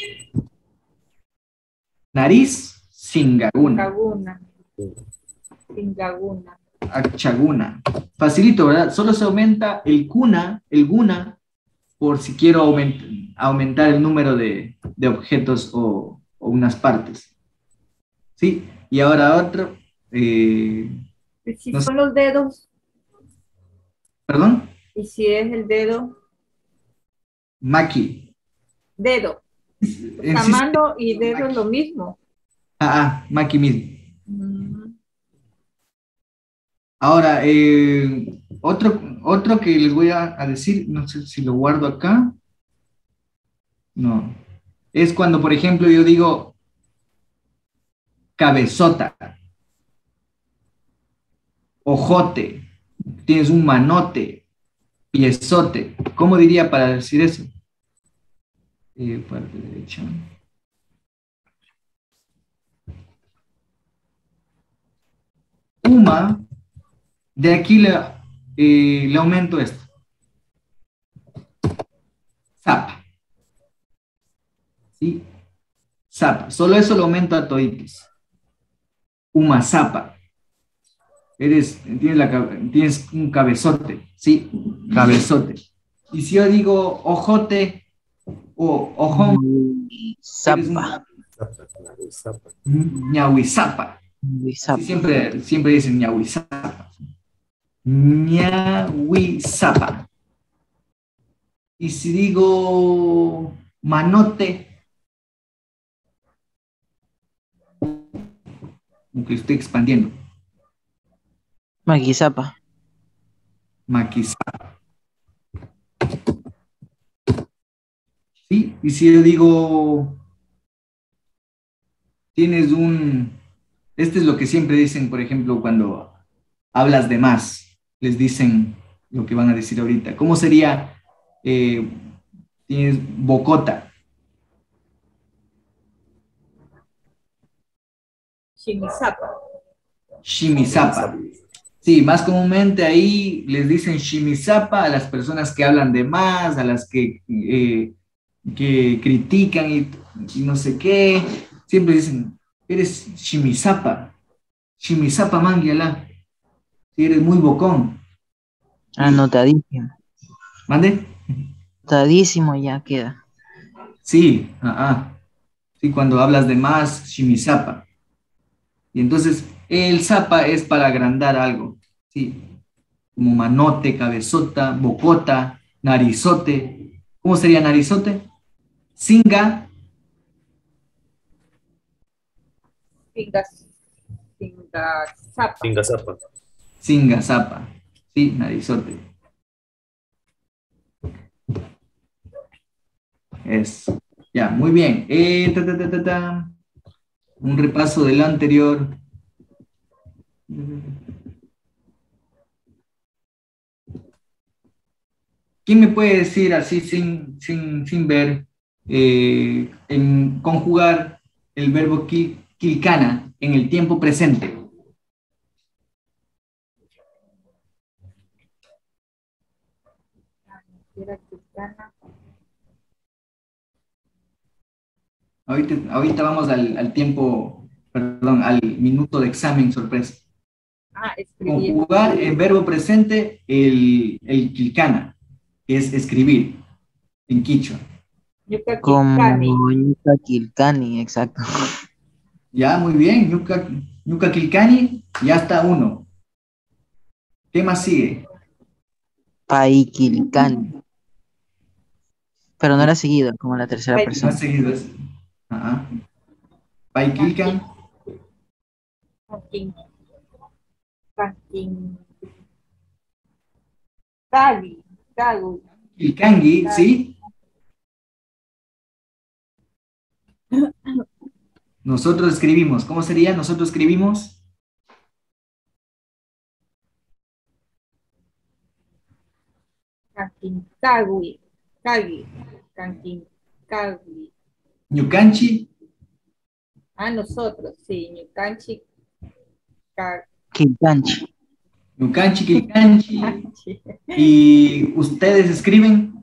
Nariz. Singaguna. Caguna. Singaguna. Achaguna. Facilito, ¿verdad? Solo se aumenta el cuna, el guna, por si quiero aument- aumentar el número de, de objetos o, o unas partes. ¿Sí? Y ahora otro. eh, ¿Y si no sé. son los dedos? ¿Perdón? ¿Y si es el dedo? Maki. Dedo. En La sí- mano y dedo es lo mismo. Ah, ah, Maki mismo. Mm, Ahora, eh, otro, otro que les voy a, a decir, no sé si lo guardo acá. No. Es cuando, por ejemplo, yo digo cabezota, ojote, tienes un manote, piezote. ¿Cómo diría para decir eso? Eh, parte derecha. Uma, de aquí le, eh, le aumento esto. Zapa. ¿Sí? Zapa. Solo eso lo aumento a toditos. Uma zapa. Eres, tienes, la, cabe- tienes un cabezote. ¿Sí? Cabezote. Y si yo digo ojote o ojón, eres un Zapa. Zapa. ñahuizapa. Zapa. Sí, siempre, siempre dicen ñahuizapa. Ñahuizapa. Y si digo manote, aunque estoy expandiendo, Makizapa. maquizapa. ¿Sí? Y si yo digo, tienes un, este es lo que siempre dicen, por ejemplo, cuando hablas de más, les dicen lo que van a decir ahorita. ¿Cómo sería? Eh, tienes bocota. Shimisapa. Shimisapa. Sí, más comúnmente ahí les dicen shimisapa a las personas que hablan de más, a las que, eh, que critican y, y no sé qué. Siempre dicen, eres shimisapa. Shimisapa manguiala. Si eres muy bocón. Anotadísimo. ¿Mande? Anotadísimo ya queda. Sí, ah, ah. Sí, cuando hablas de más, shimisapa. Y entonces, el zapa es para agrandar algo, ¿sí? Como manote, cabezota, bocota, narizote. ¿Cómo sería narizote? Singa, Singas. Singasapa. Singa Zapa. singa, zapa. Sí, narizote. Es. Ya, muy bien. Eh, ta, ta, ta, ta, ta. Un repaso de lo anterior. ¿Quién me puede decir así sin, sin, sin ver, eh, en conjugar el verbo ki- kilkana en el tiempo presente? Era Quintana. Ahorita, ahorita vamos al, al tiempo, perdón, al minuto de examen sorpresa. Ah, escribir. Conjugar en verbo presente el, el kilcana, que es escribir en quichua. Como Yucakilcani. Ñuka Kilcani, exacto. Ya, muy bien. Ñuca, Ñuca Kilcani, ya está uno. ¿Qué más sigue? Paikilcani. Pero no era seguido, como la tercera Pai- No persona. has seguido eso. Ajá. Paikilcan, Canquín. Canquín. Cali. Cagu. Kilkangi, ¿sí? Nosotros escribimos. ¿Cómo sería? Nosotros escribimos. Canquín. Cagui. Cagui. Canquín. Cagui. Ñucanchi, Ah, nosotros, sí. Ñucanchi. Ca- Kilcanchi. Ñucanchi, Kilcanchi. Canchi. Y ustedes escriben.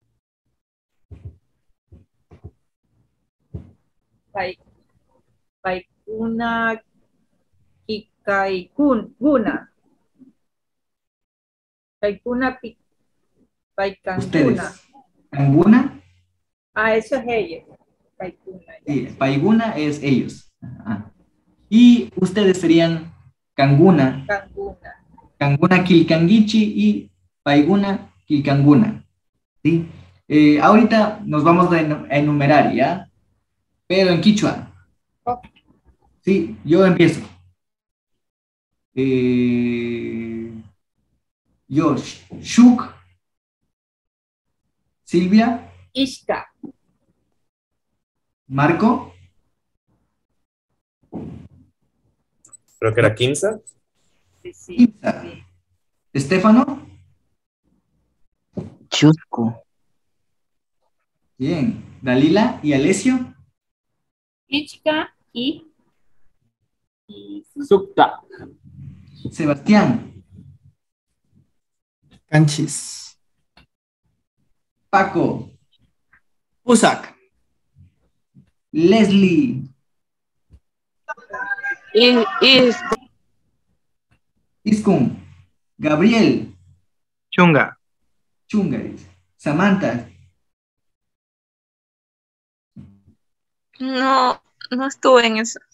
Pai- Paikuna. Kikaikun. Guna. Paikuna. pi- Paikanguna. Ustedes. Anguna, Ah, eso es ella. Paikuna. ya. sí, Paiguna es ellos. Ajá. Y ustedes serían Kanguna, Canguna. Kanguna Kilkangichi y Paiguna Kilkanguna. ¿Sí? Eh, ahorita nos vamos a enu- a enumerar, ¿ya? Pero en quichua. Ok. Sí, yo empiezo. Eh, yo, Sh- Shuk, Silvia, Ishka. Marco, Creo que era Quinza. Sí, sí. Inza, Estefano, Chusco. bien, Dalila y Alessio, Ichka y, y Sukta. Sebastián, Canchis. Paco, Pusak. Leslie, Y, y Iskun, Gabriel, Chunga. Chunga, dice, Samantha, no, no estuve en eso.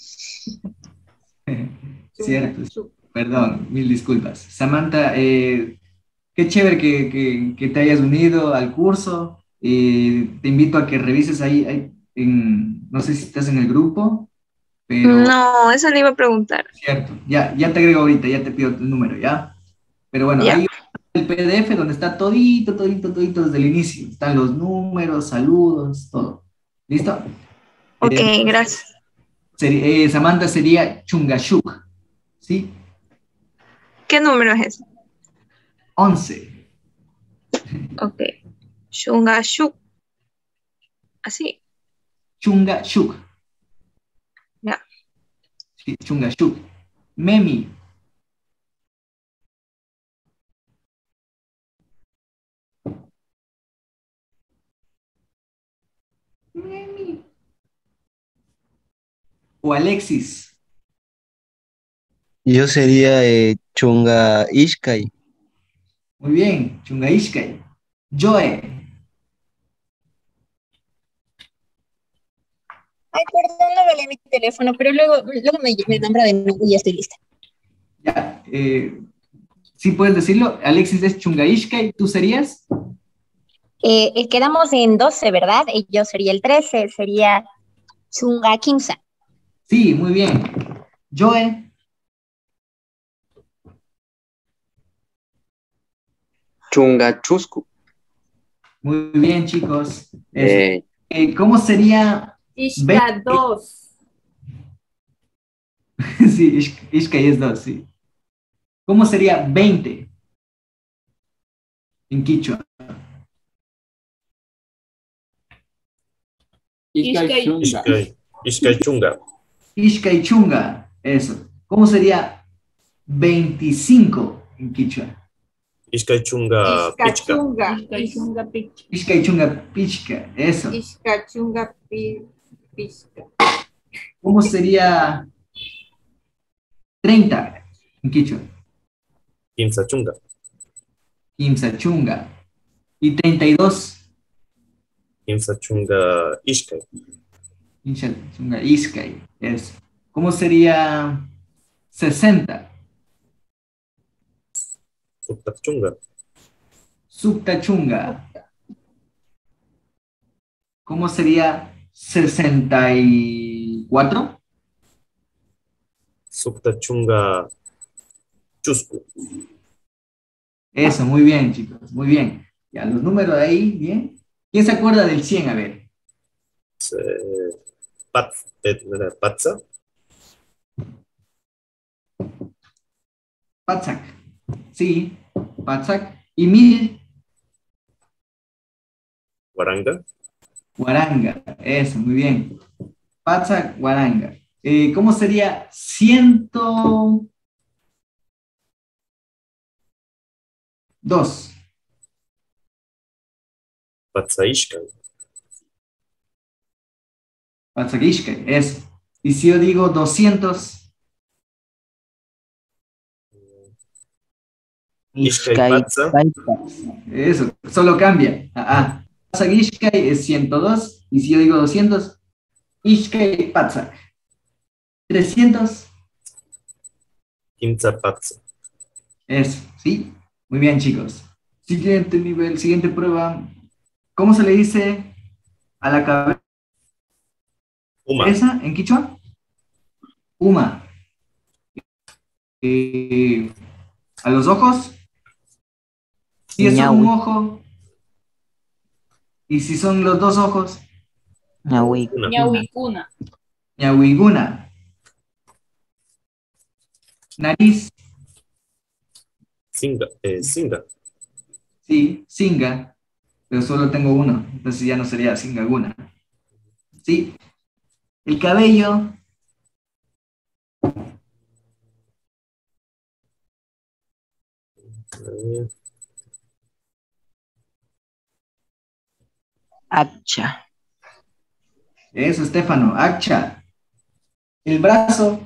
cierto, Chu- perdón, mil disculpas. Samantha, eh, qué chévere que, que- que te hayas unido al curso. Eh, te invito a que revises ahí, ahí en, no sé si estás en el grupo, pero No, eso le iba a preguntar. cierto, ya, ya te agrego ahorita, ya te pido tu número, ¿ya? Pero bueno, Ya. ahí el P D F donde está todito, todito, todito desde el inicio. Están los números, saludos, todo. ¿Listo? Ok, Eh, gracias. seri- eh, Samantha sería Chungashuk, ¿sí? ¿Qué número es ese? once. Ok. Shungashuk. Así. Chungashuk. Ya. Sí, Chungashuk. Memi. Memi. O Alexis. Yo sería eh, Chunga Ishkai. Muy bien, Chungaishkai. Joe. Ay, perdón, no vale mi teléfono, pero luego, luego me, me nombra de nuevo y ya estoy lista. Ya, eh, sí puedes decirlo. Alexis es Chungaishkai. ¿Tú serías? Eh, eh, quedamos en doce, ¿verdad? Y yo sería el trece, sería Chunga Kimsa. Sí, muy bien. Joe. Chunga Chusku. Muy bien, chicos. Eso. Eh, Eh, ¿cómo sería? Ishka Ve- dos. Sí, Ish- Ishkai es dos, sí. ¿Cómo sería veinte en quichua? Ishkai Ishkai. Chunga. Ishkai. Ishkai Chunga. Ishkai chunga, eso. ¿Cómo sería veinticinco en quichua? Ishkai Chunga Pichka. Ishkachunga. Ishkaichunga Pichka. Ishkai chunga pichka, eso. Ishkachunga pi- Pishka. ¿Cómo sería treinta? en quichua. Quinza chunga. Quinza chunga. Y treinta y dos. Quinza chunga ishkai. Quinza chunga iskai. Eso. ¿Cómo sería sesenta? Sukta chunga. Sukta chunga. ¿Cómo sería sesenta y cuatro? Sukta chunga chusku. Eso, muy bien, chicos, muy bien. Ya, los números ahí, bien. ¿Quién se acuerda del cien? A ver. Eh, pat, eh, patza. Patsak. Sí, Patsak. ¿Y mil? Guaranga. Guaranga. Eso, muy bien. Patsak, Guaranga. Eh, ¿Cómo sería ciento dos? Patza ishkai. Patsakishka, eso. Y si yo digo doscientos, Ishkai patza. eso, solo cambia. Ah, ah. Patsakishkai es ciento dos, y si yo digo doscientos, Ishkai Patsak. trescientos. Quinza patza. Eso, ¿sí? Muy bien, chicos. Siguiente nivel, siguiente prueba. ¿Cómo se le dice a la cabeza Uma. en quichua? Uma. Eh, ¿A los ojos? Si es un ojo. ¿Y si son los dos ojos? Ñahuicuna. Ñahuicuna. Ñahuiguna. Nariz. Singa. Eh, singa. Sí, singa. Pero solo tengo uno. Entonces ya no sería singaguna. ¿Sí? El cabello. Hacha. Eso, Estefano. Hacha. El brazo.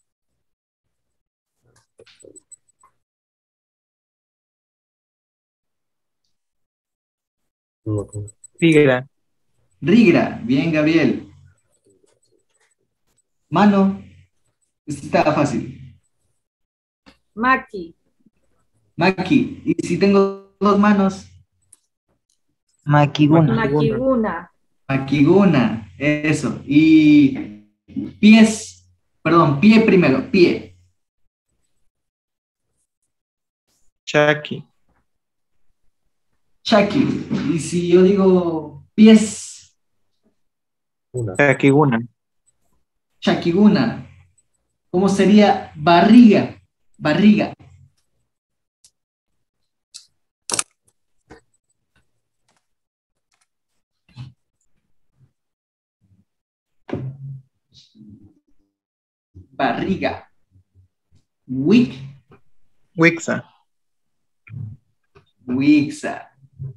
Rigra. Rigra. Bien, Gabriel. Mano. Este estaba fácil. Maki. Maki. Y si tengo dos manos. Makiguna. Makiguna. Makiguna. Eso. Y pies. Perdón, pie primero. Pie. Chaki. Chaki. Y si yo digo pies. Una. Chakiguna. Chakiguna. ¿Cómo sería barriga? Barriga. Barriga. Wick. Wixa. Wixa.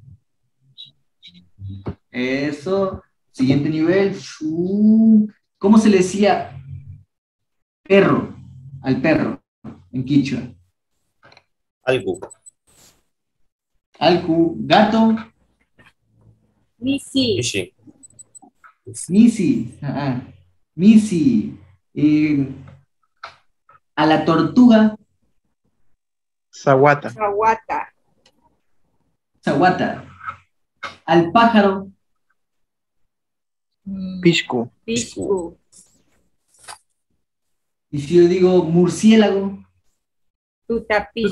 Eso. Siguiente nivel. ¿Cómo se le decía perro al perro en quichua? Algu. Algu. Gato. Misi. Mishi. Misi. Ah, Misi. Eh, a la tortuga. Zawata. Zawata. Zawata. Al pájaro. Pishku. Piscu. Y si yo digo murciélago. Tutapi.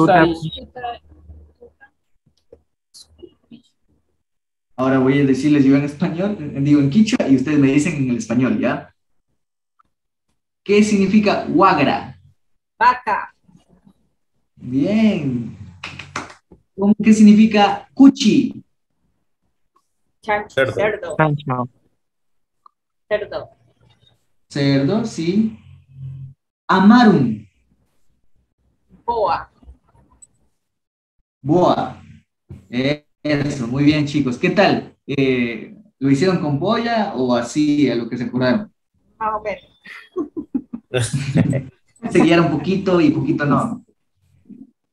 Ahora voy a decirles yo en español, digo en quichua, y ustedes me dicen en el español, ¿ya? ¿Qué significa huagra? Vaca. Bien. ¿Cómo, ¿Qué significa cuchi? Chancho. Cerdo. Cerdo. Chancho. Cerdo. Cerdo, sí. Amarum. Boa. Boa. Eh, Eso, muy bien, chicos. ¿Qué tal? Eh, ¿Lo hicieron con boya o así a lo que se acordaron? Más o menos. Se guiaron un poquito y poquito no.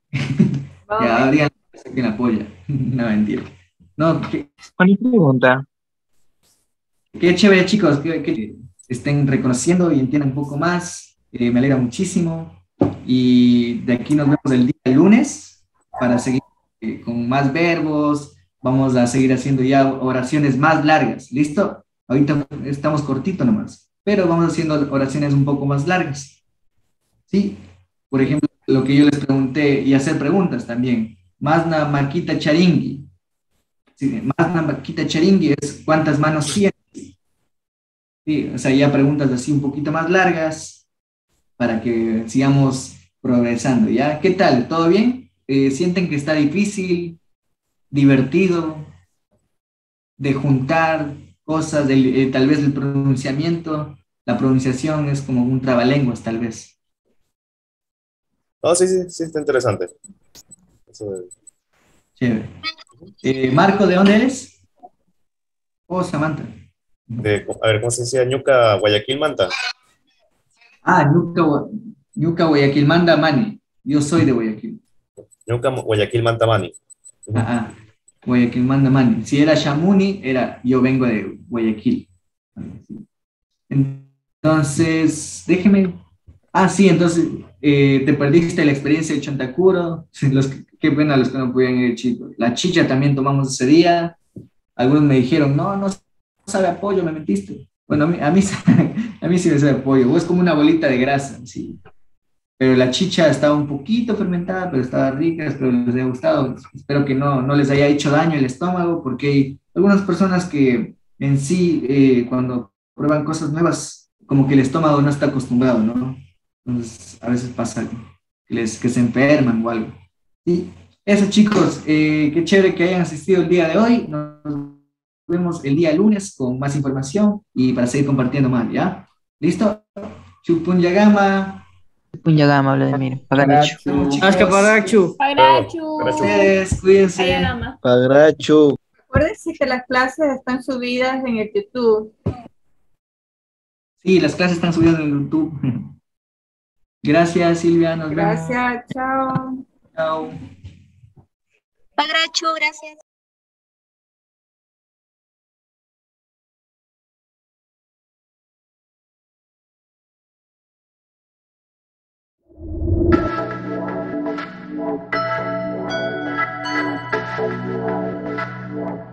Vamos a Ya, ver. digan que la apoya. No, mentira. No, qué, Una pregunta. qué chévere, chicos, que, que estén reconociendo y entiendan un poco más. Eh, me alegra muchísimo. Y de aquí nos vemos el día lunes para seguir eh, con más verbos. Vamos a seguir haciendo ya oraciones más largas. ¿Listo? Ahorita estamos cortito nomás, pero vamos haciendo oraciones un poco más largas. ¿Sí? Por ejemplo, lo que yo les pregunté y hacer preguntas también. Masna Makita Charingi. Sí, Masna Makita Charingi es ¿cuántas manos tienes? Sí, o sea, ya preguntas así un poquito más largas para que sigamos progresando, ¿ya? ¿Qué tal? ¿Todo bien? Eh, ¿sienten que está difícil, divertido, de juntar cosas, del, eh, tal vez el pronunciamiento? La pronunciación es como un trabalenguas, tal vez. No, sí, sí, sí, está interesante. Eso de- Chévere. Eh, Marco, ¿de dónde eres? Oh, Samantha. de- a ver, ¿cómo se decía? Ñuca, Guayaquil, Manta. Ah, Ñuca, Gua- Ñuca, Guayaquil, Manda, Mani. Yo soy de Guayaquil. Ñuca, Guayaquil, Mantamani. Ah, ah, Guayaquil, Manda, Mani. Si era Shamuni, era yo vengo de Guayaquil. Entonces, déjeme. Ah, sí, entonces, eh, te perdiste la experiencia de Chontacuro. Los, que- qué pena los que no pudieron ir, chicos. La chicha también tomamos ese día. Algunos me dijeron, no, no sabe a pollo, me mentiste. Bueno, a mí, a mí, a mí sí me sabe a pollo. O es como una bolita de grasa, sí. Pero la chicha estaba un poquito fermentada, pero estaba rica, espero les haya gustado. Espero que no, no les haya hecho daño el estómago, porque hay algunas personas que en sí, eh, cuando prueban cosas nuevas, como que el estómago no está acostumbrado, ¿no? Entonces, a veces pasa que, les, que se enferman o algo. Y eso, chicos, eh, qué chévere que hayan asistido el día de hoy. Nos vemos el día lunes con más información y para seguir compartiendo más, ¿ya? ¿Listo? Chupun Yagama. Punyagama, Vladimir. Paganacho. Chicos. Ashka Pagachu. Pagachu. Ustedes, cuídense. Ayagama. Pagrachu. Acuérdense que las clases están subidas en el YouTube. Sí, las clases están subidas en YouTube. Gracias, Silvia. Nos vemos. Gracias, chao. Chao. Pagrachu, gracias. Thank you.